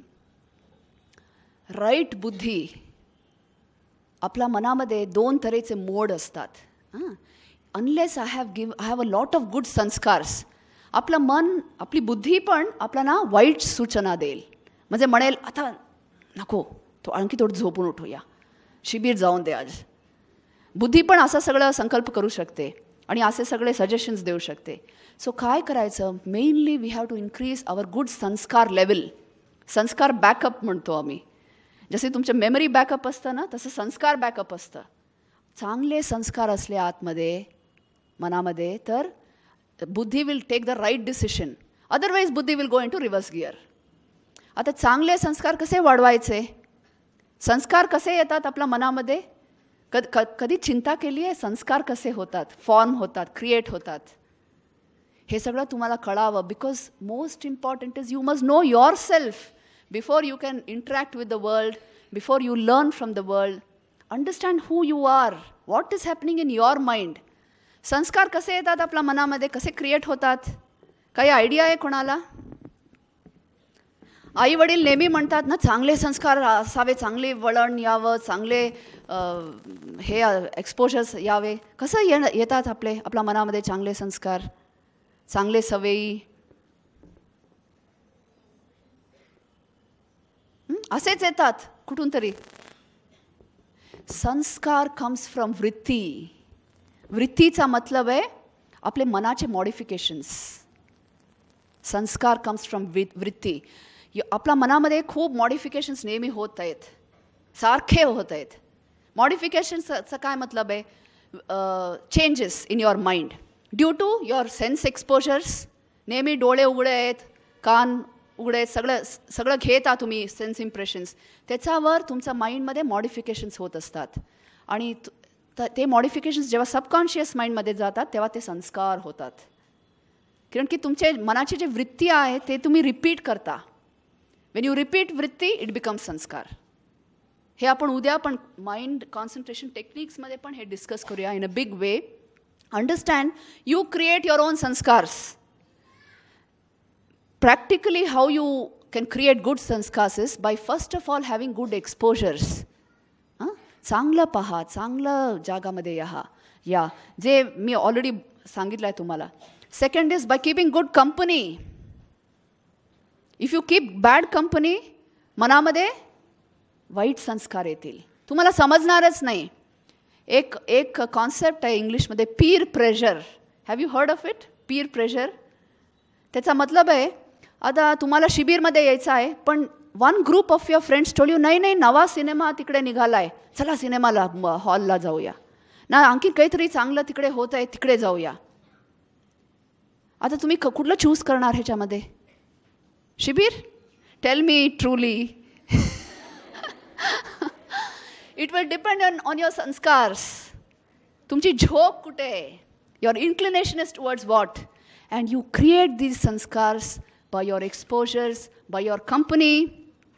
राईट बुद्धी, आपल्या मनामध्ये दोन तऱ्हेचे मोड असतात. हां, unless I have give I have a lot of good संस्कार्स, आपलं मन आपली बुद्धी पण आपल्याला वाईट सूचना देईल. म्हणजे म्हणेल आता नको तो आणखी थोडं झोपून उठूया, शिबिर जाऊन दे आज. बुद्धी पण असं सगळं संकल्प करू शकते आणि असे सगळे सजेशन्स देऊ शकते. सो काय करायचं? Mainly we have to increase our good संस्कार लेवल. संस्कार बॅकअप म्हणतो आम्ही. जसे तुमचे मेमरी बॅकअप असतं ना, तसं संस्कार बॅकअप असतं. चांगले संस्कार असले आतमध्ये मनामध्ये तर बुद्धी will take the right decision. Otherwise बुद्धी will go into reverse gear. आता चांगले संस्कार कसे वाढवायचे? संस्कार कसे येतात आपल्या मनामध्ये? कद क कधी चिंता केली आहे संस्कार कसे होतात, फॉर्म होतात, क्रिएट होतात? हे सगळं तुम्हाला कळावं. Because most important is you must know yourself before you can interact with the world, before you learn from the world. Understand who you are, what is happening in your mind. संस्कार कसे येतात आपल्या मनामध्ये, कसे create होतात? काही idea आहे कोणाला? आई वडील नेहमी म्हणतात ना चांगले संस्कार असावे, चांगले वळण यावं, चांगले हे एक्सपोजर्स यावे. कसं ये येतात आपले आपल्या मनामध्ये चांगले संस्कार, चांगले सवयी? असेच येतात कुठून तरी. संस्कार कम्स फ्रॉम वृत्ती. वृत्तीचा मतलब आहे आपले मनाचे मॉडिफिकेशन्स. संस्कार कम्स फ्रॉम वृत्ती. आपल्या मनामध्ये खूप मॉडिफिकेशन्स नेहमी होत आहेत, सारखे होत आहेत. मॉडिफिकेशन्सचा काय मतलब आहे? Changes in your mind due to your sense exposures. नेहमी डोळे उघडे आहेत, कान उघडे आहेत, सगळं सगळं घेता तुम्ही सेन्स इम्प्रेशन्स. त्याच्यावर तुमच्या माइंडमध्ये मॉडिफिकेशन्स होत असतात. आणि ते मॉडिफिकेशन्स जेव्हा सबकॉन्शियस माइंडमध्ये जातात तेव्हा ते संस्कार होतात. कारण की तुमचे मनाची जी वृत्ती आहे ते तुम्ही रिपीट करता. वेन यू रिपीट वृत्ती इट बिकम्स संस्कार. हे आपण उद्या पण माइंड कॉन्सन्ट्रेशन टेक्निक्समध्ये पण हे डिस्कस करूया in a big way. Understand you create your own संस्कार्स. Practically how you can create good sanskars is by first of all having good exposures. हां चांगलं पहा, चांगलं जागामध्ये या या जे मी ऑलरेडी सांगितलं आहे तुम्हाला. Second is by keeping good company. If you keep bad company मनामध्ये वाईट संस्कार येतील, तुम्हाला समजणारच नाही. एक एक कॉन्सेप्ट आहे इंग्लिशमध्ये peer pressure. Have you heard of it? Peer pressure. त्याचा मतलब आहे आता तुम्हाला शिबिरमध्ये यायचं आहे पण one group of your friends told you नाही नाही नवा सिनेमा तिकडे निघाला आहे, चला सिनेमाला हॉलला जाऊया ना, आणखी काहीतरी चांगलं तिकडे होत आहे तिकडे जाऊया. आता तुम्ही कुठलं चूज करणार ह्याच्यामध्ये? शिबिर? Tell me truly. It will depend on on your संस्कार्स. तुमची झोक कुठे आहे? Your inclination is towards what? And you create these संस्कार्स by your exposures, by your company,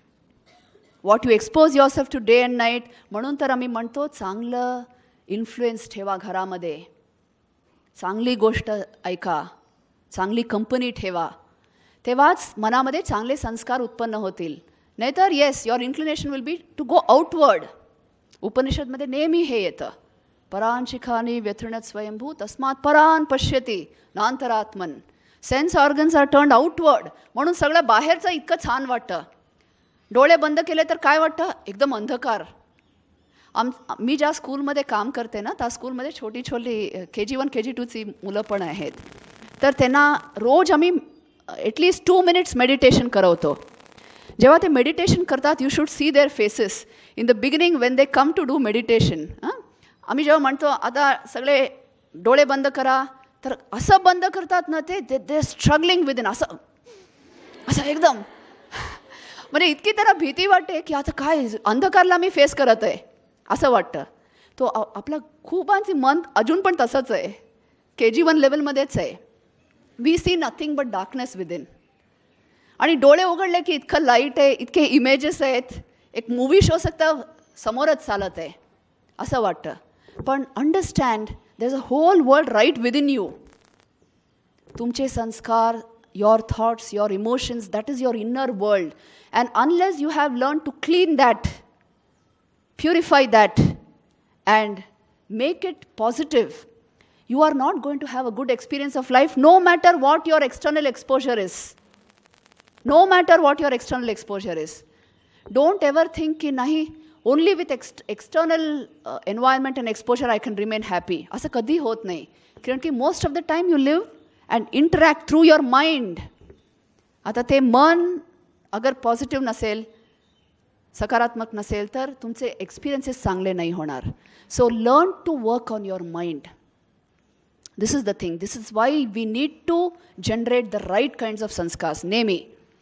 what you expose yourself to day and night. म्हणून तर आम्ही म्हणतो चांगलं इन्फ्लुएन्स ठेवा घरामध्ये, चांगली गोष्ट ऐका, चांगली कंपनी ठेवा, तेव्हाच मनामध्ये चांगले संस्कार उत्पन्न होतील. नाहीतर yes your inclination will be to go outward. उपनिषदमध्ये नेहमी हे येतं, परान शिखानी व्यथृणत स्वयंभू तस्मात परान पश्यती नांतरात्मन. Sense organs are turned outward. म्हणून सगळं बाहेरचं इतकं छान वाटतं. डोळे बंद केले तर काय वाटतं? एकदम अंधकार. आम मी ज्या स्कूलमध्ये काम करते ना त्या स्कूलमध्ये छोटी छोटी के जी वन के जी टूची मुलं पण आहेत. तर त्यांना रोज आम्ही ॲटलिस्ट टू मिनिट्स मेडिटेशन करवतो. जेव्हा ते मेडिटेशन करतात you should see their faces in the beginning when they come to do meditation. हां आम्ही जेव्हा म्हणतो आता सगळे डोळे बंद करा तर असं बंद करतात ना ते दे दे स्ट्रगलिंग विदिन. असं असं एकदम म्हणजे इतकी त्याला भीती वाटते की आता काय अंधकारला मी फेस करत आहे असं वाटतं. तो आपलं खूपांची मन अजून पण तसंच आहे, के जी वन लेवलमध्येच आहे. We see nothing but darkness within. आणि डोळे उघडले की इतकं लाईट आहे, इतके इमेजेस आहेत, एक मूवी शो सकता समोरच चालत आहे असं वाटतं. पण understand there is a whole world right within you. तुमचे संस्कार, your thoughts, your emotions, that is your inner world. And unless you have learned to clean that, purify that, and make it positive, you are not going to have a good experience of life, no matter what your external exposure is. No matter what your external exposure is. Don't ever think ki nahi, only with ex- external uh, environment and exposure I can remain happy. Asa kadi hot nahi. Because most of the time you live and interact through your mind. आता ते मन अगर positive नसेल, सकारात्मक नसेल तर तुमचे experiences चांगले नाही होणार. So learn to work on your mind. This is the thing. This is why we need to generate the right kinds of संस्कार्स. नेहमी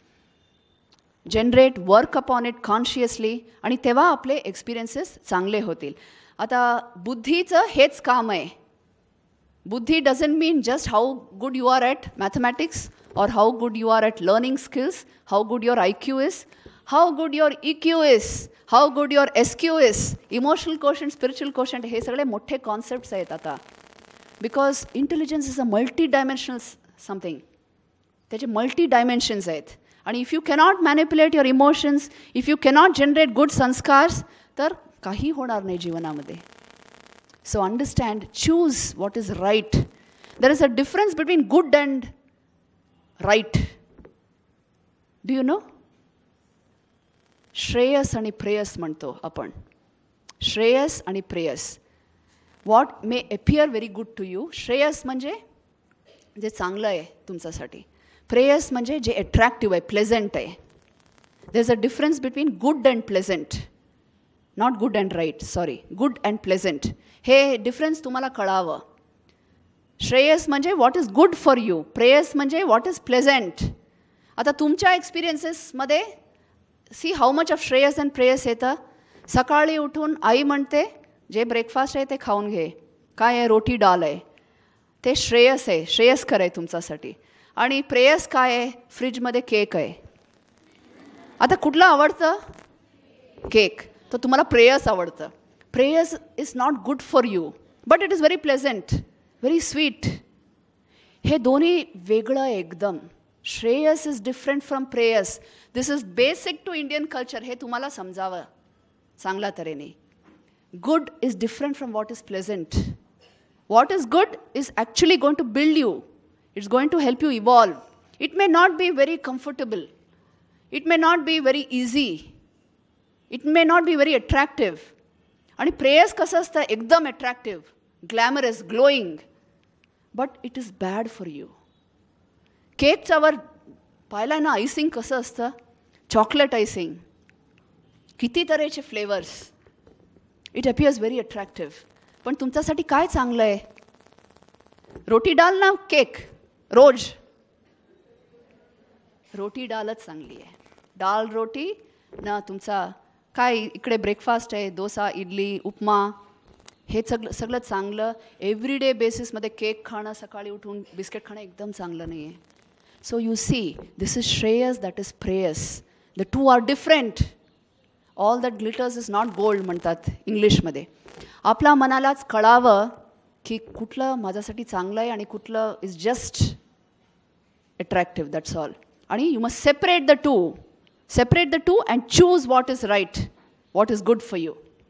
generate, work upon it consciously, आणि तेव्हा आपले एक्सपिरियन्सेस चांगले होतील. आता बुद्धीचं हेच काम आहे. Buddhi doesn't mean just how good you are at mathematics or how good you are at learning skills, how good your I Q is, how good your E Q is, how good your S Q is, emotional quotient, spiritual quotient. हे सगळे मोठे concepts आहेत आता. Because intelligence is a multi dimensional something. त्याचे multi dimensions आहेत. आणि if you cannot manipulate your emotions, if you cannot generate good संस्कार्स, तर काही होणार नाही जीवनामध्ये. So understand, choose what is right. There is a difference between good and right. Do you know? Shreyas आणि प्रेयस म्हणतो आपण. श्रेयस आणि प्रेयस. What may appear very good to you. Shreyas म्हणजे जे चांगलं आहे तुमच्यासाठी. प्रेयस म्हणजे जे अट्रॅक्टिव्ह आहे, प्लेझंट आहे. There is a difference between good and pleasant. Not good and right, sorry. Good and pleasant. हे डिफरन्स तुम्हाला कळावं. श्रेयस म्हणजे what is good for you, प्रेयस म्हणजे व्हॉट इज प्लेझंट. आता तुमच्या एक्सपिरियन्सेसमध्ये सी हाऊ मच ऑफ श्रेयस अँड प्रेयस येतं. सकाळी उठून आई म्हणते जे ब्रेकफास्ट आहे ते खाऊन घे, काय आहे, रोटी डाल आहे, ते श्रेयस आहे, श्रेयस्कर आहे तुमच्यासाठी. आणि प्रेयस काय आहे, फ्रीजमध्ये केक आहे. आता कुठलं आवडतं? केक. तर तुम्हाला प्रेयस आवडतं. प्रेयस is not good for you but it is very pleasant, very sweet. हे दोन्ही वेगळं आहे एकदम. श्रेयस इज डिफरंट फ्रॉम प्रेयस. This is basic to Indian culture. हे तुम्हाला समजावं चांगल्या तऱ्हेने. Good is different from what is pleasant. What is good is actually going to build you. It's going to help you evolve. It may not be very comfortable. It may not be very easy. It may not be very attractive. आणि प्रेयस कसं असतं, एकदम attractive, glamorous, glowing, but it is bad for you. केकच्यावर पाहिलं ना icing कसं असतं, चॉकलेट आयसिंग, किती तऱ्हेचे flavours. It appears very attractive. पण तुमच्यासाठी काय चांगलं आहे? रोटी डाल ना केक रोज. रोटी डालच चांगली आहे. डाल रोटी ना तुमचा काय इकडे ब्रेकफास्ट आहे, डोसा, इडली, उपमा, हे सगळं सगळं चांगलं. एव्हरी डे बेसिसमध्ये केक खाणं, सकाळी उठून बिस्किट खाणं एकदम चांगलं नाही आहे. So you see, this is श्रेयस, दॅट इज प्रेयस. The two are different. All that glitters is not gold म्हणतात इंग्लिशमध्ये. आपल्या मनालाच कळावं की कुठलं माझ्यासाठी चांगलं आहे आणि कुठलं is just attractive, that's all. आणि you must separate the two. Separate the two and choose what is right, what is good for you.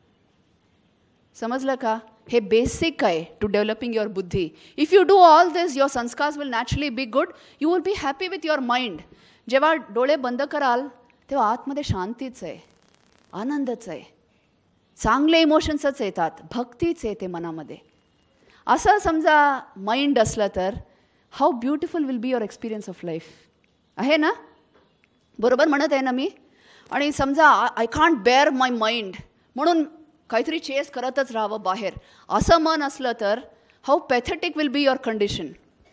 समजलं का? हे बेसिक आहे टू डेव्हलपिंग युअर बुद्धी. If you do all this, your संस्कार्स will naturally be good. You will be happy with your mind. जेव्हा डोळे बंद कराल तेव्हा आतमध्ये शांतीच आहे, आनंदच आहे, चांगले इमोशन्सच येतात, भक्तीच येते मनामध्ये. असं समजा माइंड असलं तर how beautiful will be your experience of life. आहे ना? बरोबर म्हणत आहे ना मी? आणि समजा I can't bear my mind म्हणून काहीतरी चेस करतच राहावं बाहेर, असं मन असलं तर how pathetic will be your condition.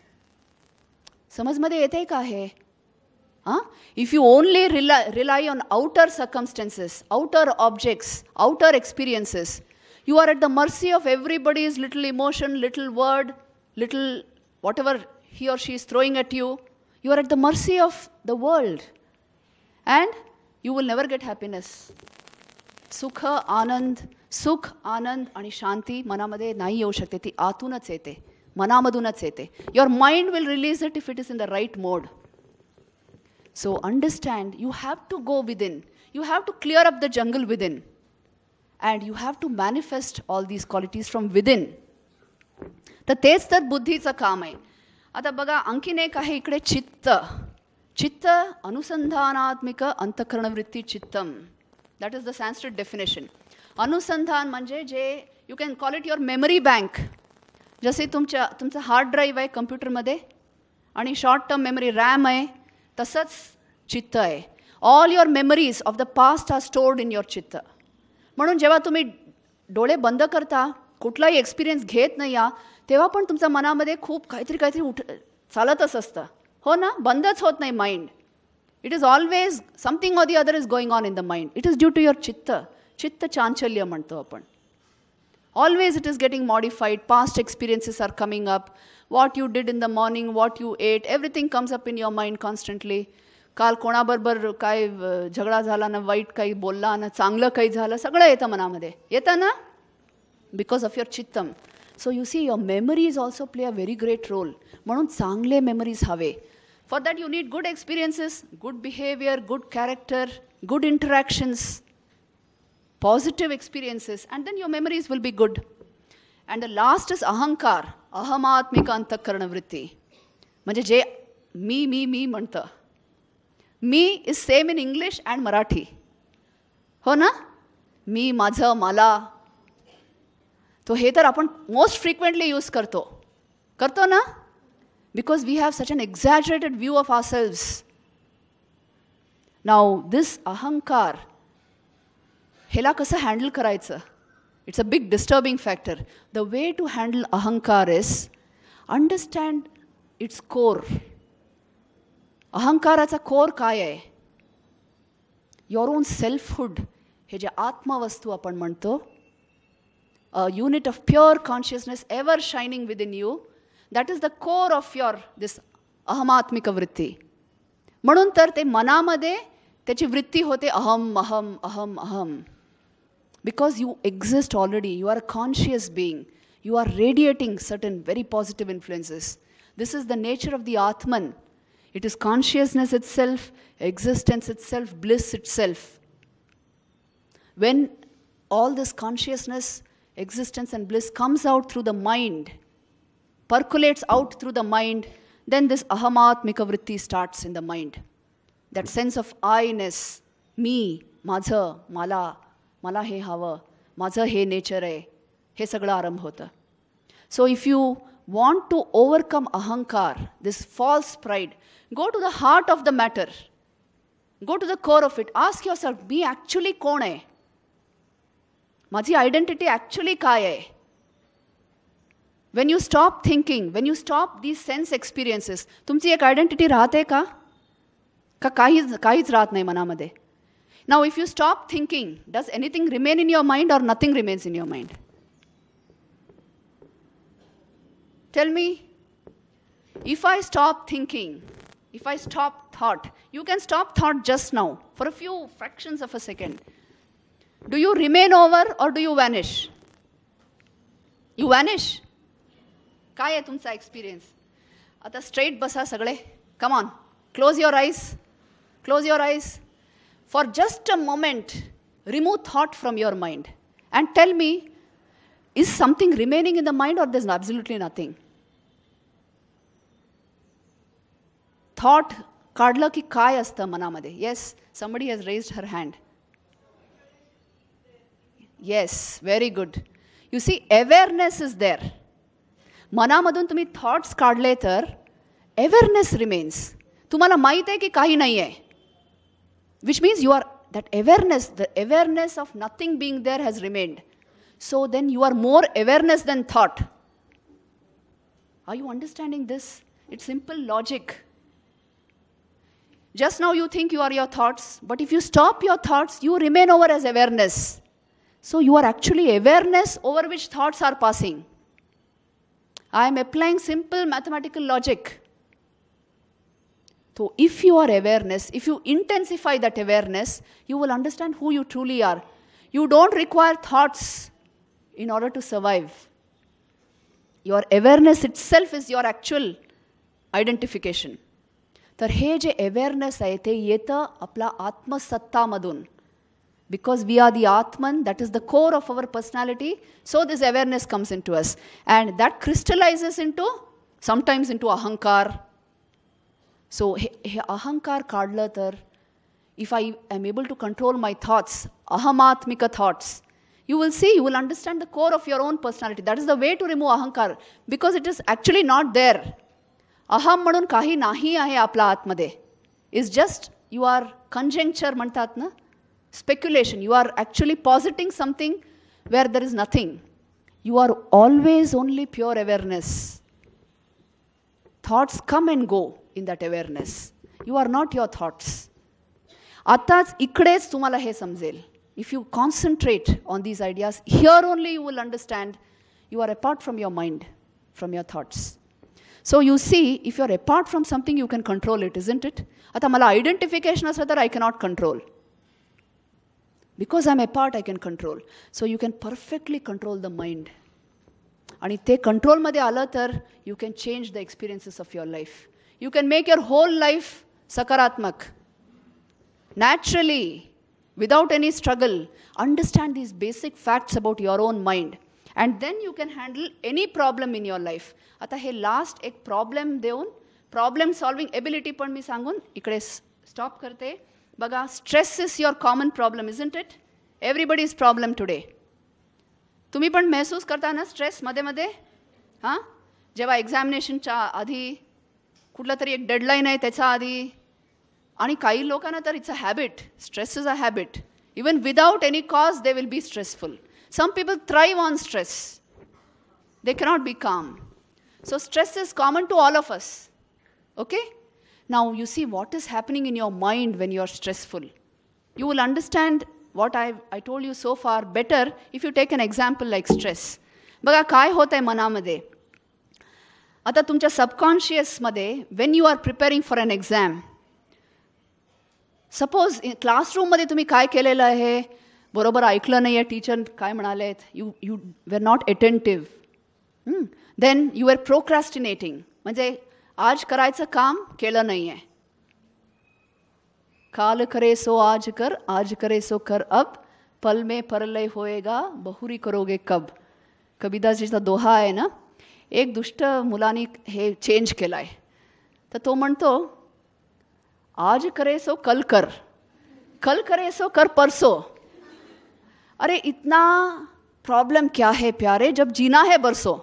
समजमध्ये येते का हे? हां, if you only rely rely on outer circumstances, outer objects, outer experiences, you are at the mercy of everybody's little emotion, little word, little whatever he or she is throwing at you. You are at the mercy of the world. And you will never get happiness. Sukha, Anand, Sukh, Anand आणि शांती मनामध्ये नाही येऊ शकते. ती आतूनच येते, मनामधूनच येते. Your mind will release it if it is in the right mode. So understand, you have to go within. You have to clear up the jungle within. And you have to manifest all these qualities from within. तर तेच तर बुद्धीचं काम आहे. आता बघा आणखीन एक आहे इकडे चित्त. चित्त अनुसंधानात्मिक अंतःकरणवृत्ती चित्तम. That is the Sanskrit definition. अनुसंधान म्हणजे जे you can call it your memory bank. जसे तुमच्या तुमचं हार्ड ड्राईव्ह आहे कम्प्युटरमध्ये आणि शॉर्ट टर्म मेमरी रॅम आहे, तसंच चित्त आहे. All your memories of the past are stored in your चित्त. म्हणून जेव्हा तुम्ही डोळे बंद करता, कुठलाही एक्सपिरियन्स घेत नाही या, तेव्हा पण तुमच्या मनामध्ये खूप काहीतरी काहीतरी उठ चालतच असतं. हो ना? बंदच होत नाही mind. It is always something or the other is going on in the mind. It is due to your चित्त. चित्त चांचल्य म्हणतो आपण. Always it is getting modified. Past experiences are coming up. What you did in the morning, what you ate, everything comes up in your mind constantly. काल कोणाबरोबर काय झगडा झाला ना, वाईट काही बोलला ना, चांगलं काही झालं, सगळं येतं मनामध्ये. येतं ना? बिकॉज ऑफ युअर चित्तम. So you see, your memories also play a very great role. म्हणून चांगले मेमरीज हवे. For that you need good experiences, good behaviour, good character, good interactions, positive experiences, and then your memories will be good. And the last is अहंकार, अहमात्मिक अंतःकरणवृत्ती. म्हणजे जे मी मी मी म्हणतं. मी is same in English and Marathi. हो ना? मी, माझं, मला. तो हे तर आपण मोस्ट फ्रिक्वेंटली यूज करतो करतो ना? Because we have such an exaggerated view of ourselves. Now this अहंकार, ह्याला कसं हँडल करायचं? It's a big disturbing factor. The way to handle अहंकार इज अंडरस्टँड इट्स कोर. अहंकाराचा कोर काय आहे? Your own selfhood. हे जे आत्मवस्तू आपण म्हणतो, a unit of pure consciousness ever shining within you, that is the core of your this अहमात्मिक वृत्ती. म्हणून तर ते मनामध्ये त्याची वृत्ती होते अहम अहम अहम अहम. Because you exist already. You are a conscious being. You are radiating certain very positive influences. This is the nature of the आत्मन. It is consciousness itself, existence itself, bliss itself. When all this consciousness, existence and bliss comes out through the mind, percolates out through the mind, then this ahamatmika vritti starts in the mind. That sense of I-ness, me, माझं, मला, मला हे हवं, माझं हे nature आहे, हे सगळं आरंभ होतं. So if you want to overcome ahankar, this false pride, go to the heart of the matter. Go to the core of it. Ask yourself, me actually कोण आहे? माझी identity actually काय आहे? When you stop thinking, when you stop these sense experiences, तुमची एक identity राहते का? का काहीच काहीच राहत नाही मनामध्ये? Now if you stop thinking, does anything remain in your mind or nothing remains in your mind? Tell me, if I stop thinking, if I stop thought, you can stop thought just now, for a few fractions of a second. Do you remain over or do you vanish? You vanish. काय आहे तुमचा experience? आता straight बसा सगळे. Come on, close your eyes. Close your eyes. For just a moment, remove thought from your mind and tell me, is something remaining in the mind or there's absolutely nothing? Thought काढलं की काय असतं मनामध्ये? Yes, somebody has raised her hand. Yes, very good. You see, awareness is there. मनामधून तुम्ही thoughts काढले तर awareness remains. तुम्हाला माहित आहे की काही नाही आहे. Which means you are, that awareness, the awareness of nothing being there has remained. So then you are more awareness than thought. Are you understanding this? It's simple logic. Just now you think you are your thoughts, but if you stop your thoughts, you remain over as awareness. So you are actually awareness over which thoughts are passing. I am applying simple mathematical logic. So if you are awareness, if you intensify that awareness, you will understand who you truly are. You don't require thoughts in order to survive. Your awareness itself is your actual identification. तर हे जे awareness आहे ते येतं आपला आत्मसत्तामधून. Because we are the Atman, that is the core of our personality, so this awareness comes into us. And that crystallizes into, sometimes into ahankar. So, he, he ahankar kaadla tar, if I am able to control my thoughts, ahamatmika thoughts, you will see, you will understand the core of your own personality. That is the way to remove ahankar, because it is actually not there. Aham म्हणून काही नाही आहे आपला आतमध्ये. It's just, you are conjecture म्हणतात ना? Speculation. You are actually positing something where there is nothing. You are always only pure awareness. Thoughts come and go in that awareness. You are not your thoughts. आताच इकडेच तुम्हाला हे समजेल. If you concentrate on these ideas, here only you will understand you are apart from your mind, from your thoughts. So you see, if you are apart from something, you can control it, isn't it? आता मला identification असलं तर I cannot control. Because I am apart, I can control. So you can perfectly control the mind. आणि ते कंट्रोलमध्ये आलं तर you can change the experiences of your life. You can make your whole life sakaratmak. Naturally, without any struggle, understand these basic facts about your own mind. And then you can handle any problem in your life. आता हे last एक problem देऊन, problem solving ability पण मी सांगून इकडे stop करते. बघा, stress is your common problem, isn't it? Everybody's problem today. तुम्ही पण महसूस करता ना स्ट्रेस मध्ये मध्ये? हां, जेव्हा एक्झामिनेशनच्या आधी कुठला तरी एक डेडलाईन आहे त्याच्या आधी, आणि काही लोकांना तर it's a habit. Stress is a habit. Even without any cause they will be stressful. Some people thrive on stress. They cannot be calm. So stress is common to all of us. Okay? Now you see what is happening in your mind when you are stressful. You will understand what I I told you so far better if you take an example like stress. बघा काय होत आहे मनामध्ये. आता तुमच्या सबकॉन्शियसमध्ये when you are preparing for an exam, suppose क्लासरूममध्ये तुम्ही काय केलेलं आहे, बरोबर ऐकलं नाही आहे, टीचर काय म्हणालेत, you you were not attentive. Then you are procrastinating. म्हणजे आज करायचं काम केलं नाही आहे. काल करे सो आज कर, आज करे सो कर अब, पल में परलय होएगा, बहुरी करोगे कब. कबीरदासजीचा दोहा आहे ना. एक दुष्ट मुलाने हे चेंज केलं आहे. तर तो म्हणतो, आज करे सो कल कर, कल करे सो कर परसो. अरे इतना प्रॉब्लेम क्या है प्यारे, जब जीना है बरसो.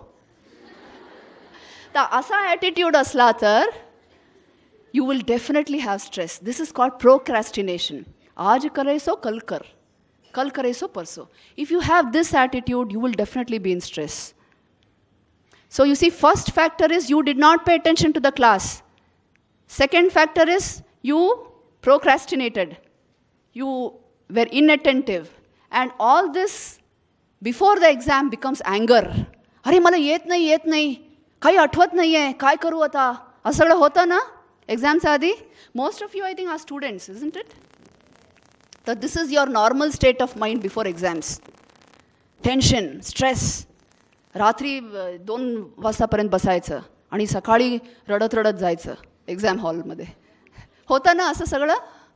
तर असा ॲटिट्यूड असला तर you will definitely have stress. This is called procrastination. Aaj kare so kal kar. Kal kare so parso. If you have this attitude, you will definitely be in stress. So you see, first factor is you did not pay attention to the class. Second factor is you procrastinated. You were inattentive. And all this before the exam becomes anger. अरे मला येत नाही येत नाही काही आठवत नाही आहे काय करू आता असं सगळं होतं ना एक्झामच्या आधी. Most of you I think are students, isn't it? तर this is your normal state of mind before exams. Tension, stress. रात्री दोन वाजतापर्यंत बसायचं आणि सकाळी रडत रडत जायचं एक्झाम हॉलमध्ये. होतं ना असं सगळं?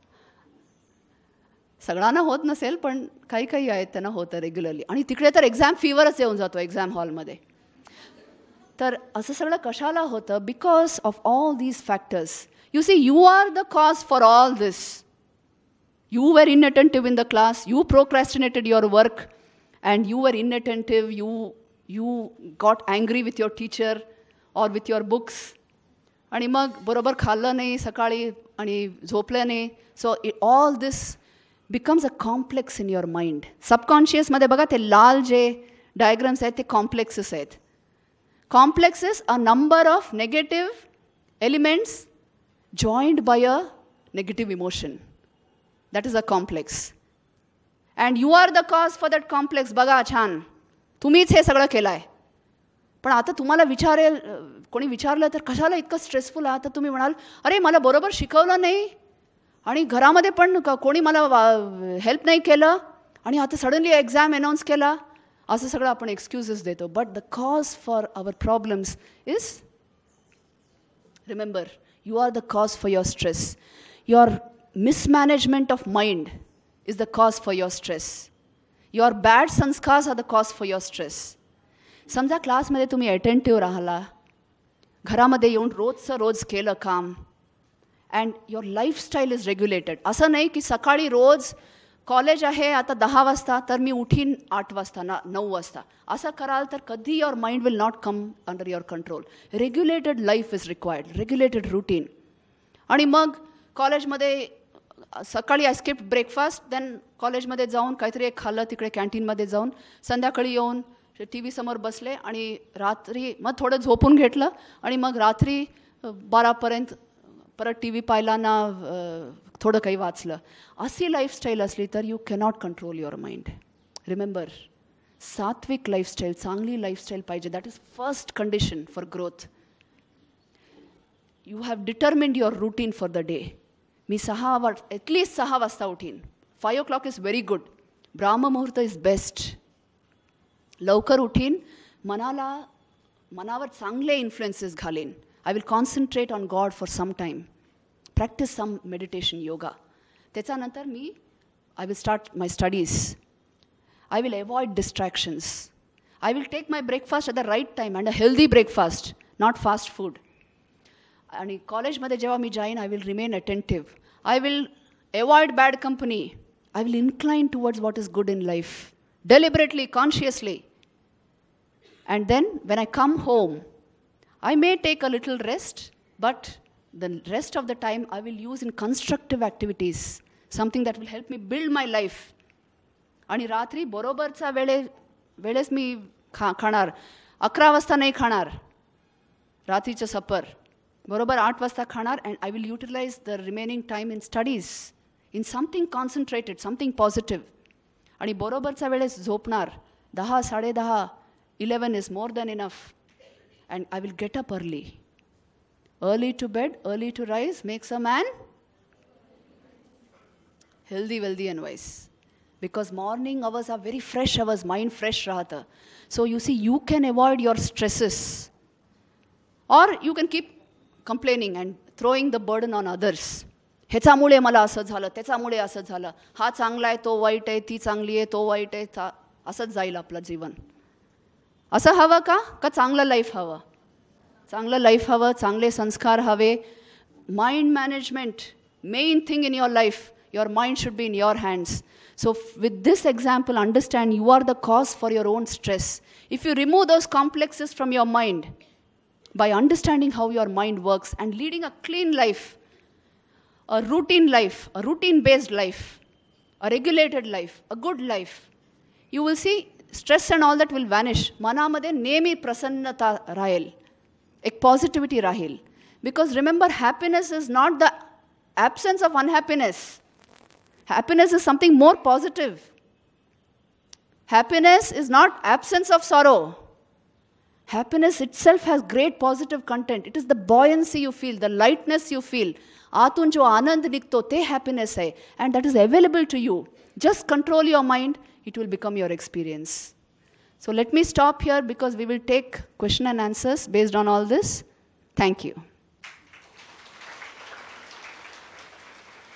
सगळ्यांना होत नसेल पण काही काही आहेत त्यांना होतं रेग्युलरली. आणि तिकडे तर एक्झाम फीवरच येऊन जातो एक्झाम हॉलमध्ये. तर असं सगळं कशाला होतं? Because of all these factors. You see, you are the cause for all this. You were inattentive in the class, you procrastinated your work and you were inattentive. You you got angry with your teacher or with your books. आणि मग बरोबर खाल्लं नाही सकाळी आणि झोपलं नाही. So all this becomes a complex in your mind. सबकॉन्शियसमध्ये बघा ते लाल जे डायग्राम्स आहेत ते कॉम्प्लेक्सेस आहेत. Complexes are number of negative elements joined by a negative emotion. That is a complex. And you are the cause for that complex. बघा छान, तुम्हीच हे सगळं केलं आहे. पण आता तुम्हाला विचारेल, कोणी विचारलं तर कशाला इतकं स्ट्रेसफुल आहात? तर तुम्ही म्हणाल, अरे मला बरोबर शिकवलं नाही आणि घरामध्ये पण कोणी मला हेल्प नाही केलं आणि आता सडनली एक्झाम अनाऊन्स केला. असं सगळं आपण एक्सक्युजेस देतो. But the cause for our problems is, remember, you are the cause for your stress. Your mismanagement of mind is the cause for your stress. Your bad संस्कार्स are the cause for your stress. समजा क्लासमध्ये तुम्ही attentive राहिला, घरामध्ये येऊन रोजचं रोज केलं काम, and your lifestyle is regulated. असं नाही की सकाळी रोज कॉलेज आहे आता दहा वाजता तर मी उठीन आठ वाजता ना नऊ वाजता असं कराल तर कधी your mind will not come under your control. Regulated life is required, regulated routine. आणि मग कॉलेजमध्ये सकाळी आय स्किप्ड ब्रेकफास्ट, देन कॉलेजमध्ये जाऊन काहीतरी एक खाल्लं तिकडे कॅन्टीनमध्ये जाऊन, संध्याकाळी येऊन टी व्ही समोर बसले आणि रात्री मग थोडं झोपून घेतलं आणि मग रात्री बारापर्यंत परत टी व्ही पाहिला ना थोडं काही वाचलं. अशी लाईफस्टाईल असली तर you cannot control your mind. Remember, सात्विक लाईफस्टाईल, चांगली लाईफस्टाईल पाहिजे. That is first condition for growth. You have determined your routine for the day. मी सहा वा ॲटलिस्ट सहा वाजता उठीन. Five o'clock is very good. ब्राह्ममुहूर्त इज बेस्ट. लवकर उठीन, मनाला मनावर चांगले इन्फ्लुएन्सेस घालेन. I will concentrate on God for some time. Practice some meditation, yoga. त्याच्यानंतर मी I will start my studies. I will avoid distractions. I will take my breakfast at the right time and a healthy breakfast, not fast food. आणि कॉलेजमध्ये जेव्हा मी जाईन I will remain attentive. I will avoid bad company. I will incline towards what is good in life, deliberately, consciously. And then when I come home, I may take a little rest, but the rest of the time I will use in constructive activities, something that will help me build my life. आणि रात्री बरोबरचा वेळे वेळेस मी खा खाणार. अकरा वाजता नाही खाणार रात्रीचं सपर. बरोबर आठ वाजता खाणार. And I will utilise the remaining time in studies, in something concentrated, something positive. आणि बरोबरच्या वेळेस झोपणार. दहा साडे दहा eleven is more than enough. And I will get up early. Early to bed, early to rise makes a man healthy, wealthy and wise. Because morning hours are very fresh hours, mind fresh राहतं. So you see, you can avoid your stresses or you can keep complaining and throwing the burden on others. ह्याच्यामुळे मला असं झालं, त्याच्यामुळे असं झालं, हा चांगला आहे, तो वाईट आहे, ती चांगली आहे, तो वाईट आहे, असंच जाईल आपलं जीवन. असं हवं का? का चांगलं लाईफ हवं? चांगलं लाईफ हवं, चांगले संस्कार हवे. Mind management, main thing in your life, your mind should be in your hands. So with this example, understand you are the cause for your own stress. If you remove those complexes from your mind, by understanding how your mind works and leading a clean life, a routine life, a routine-based life, a regulated life, a good life, you will see stress and all that will vanish. Manaमध्ये नेहमी प्रसन्नता राहील, एक positivity राहील. Because remember, happiness is not the absence of unhappiness. Happiness is something more positive. Happiness is not absence of sorrow. Happiness itself has great positive content. It is the buoyancy you feel, the lightness you feel. आतून जो आनंद निघतो ते happiness है, and that is available to you. Just control your mind, it will become your experience. So let me stop here because we will take question and answers based on all this. Thank you.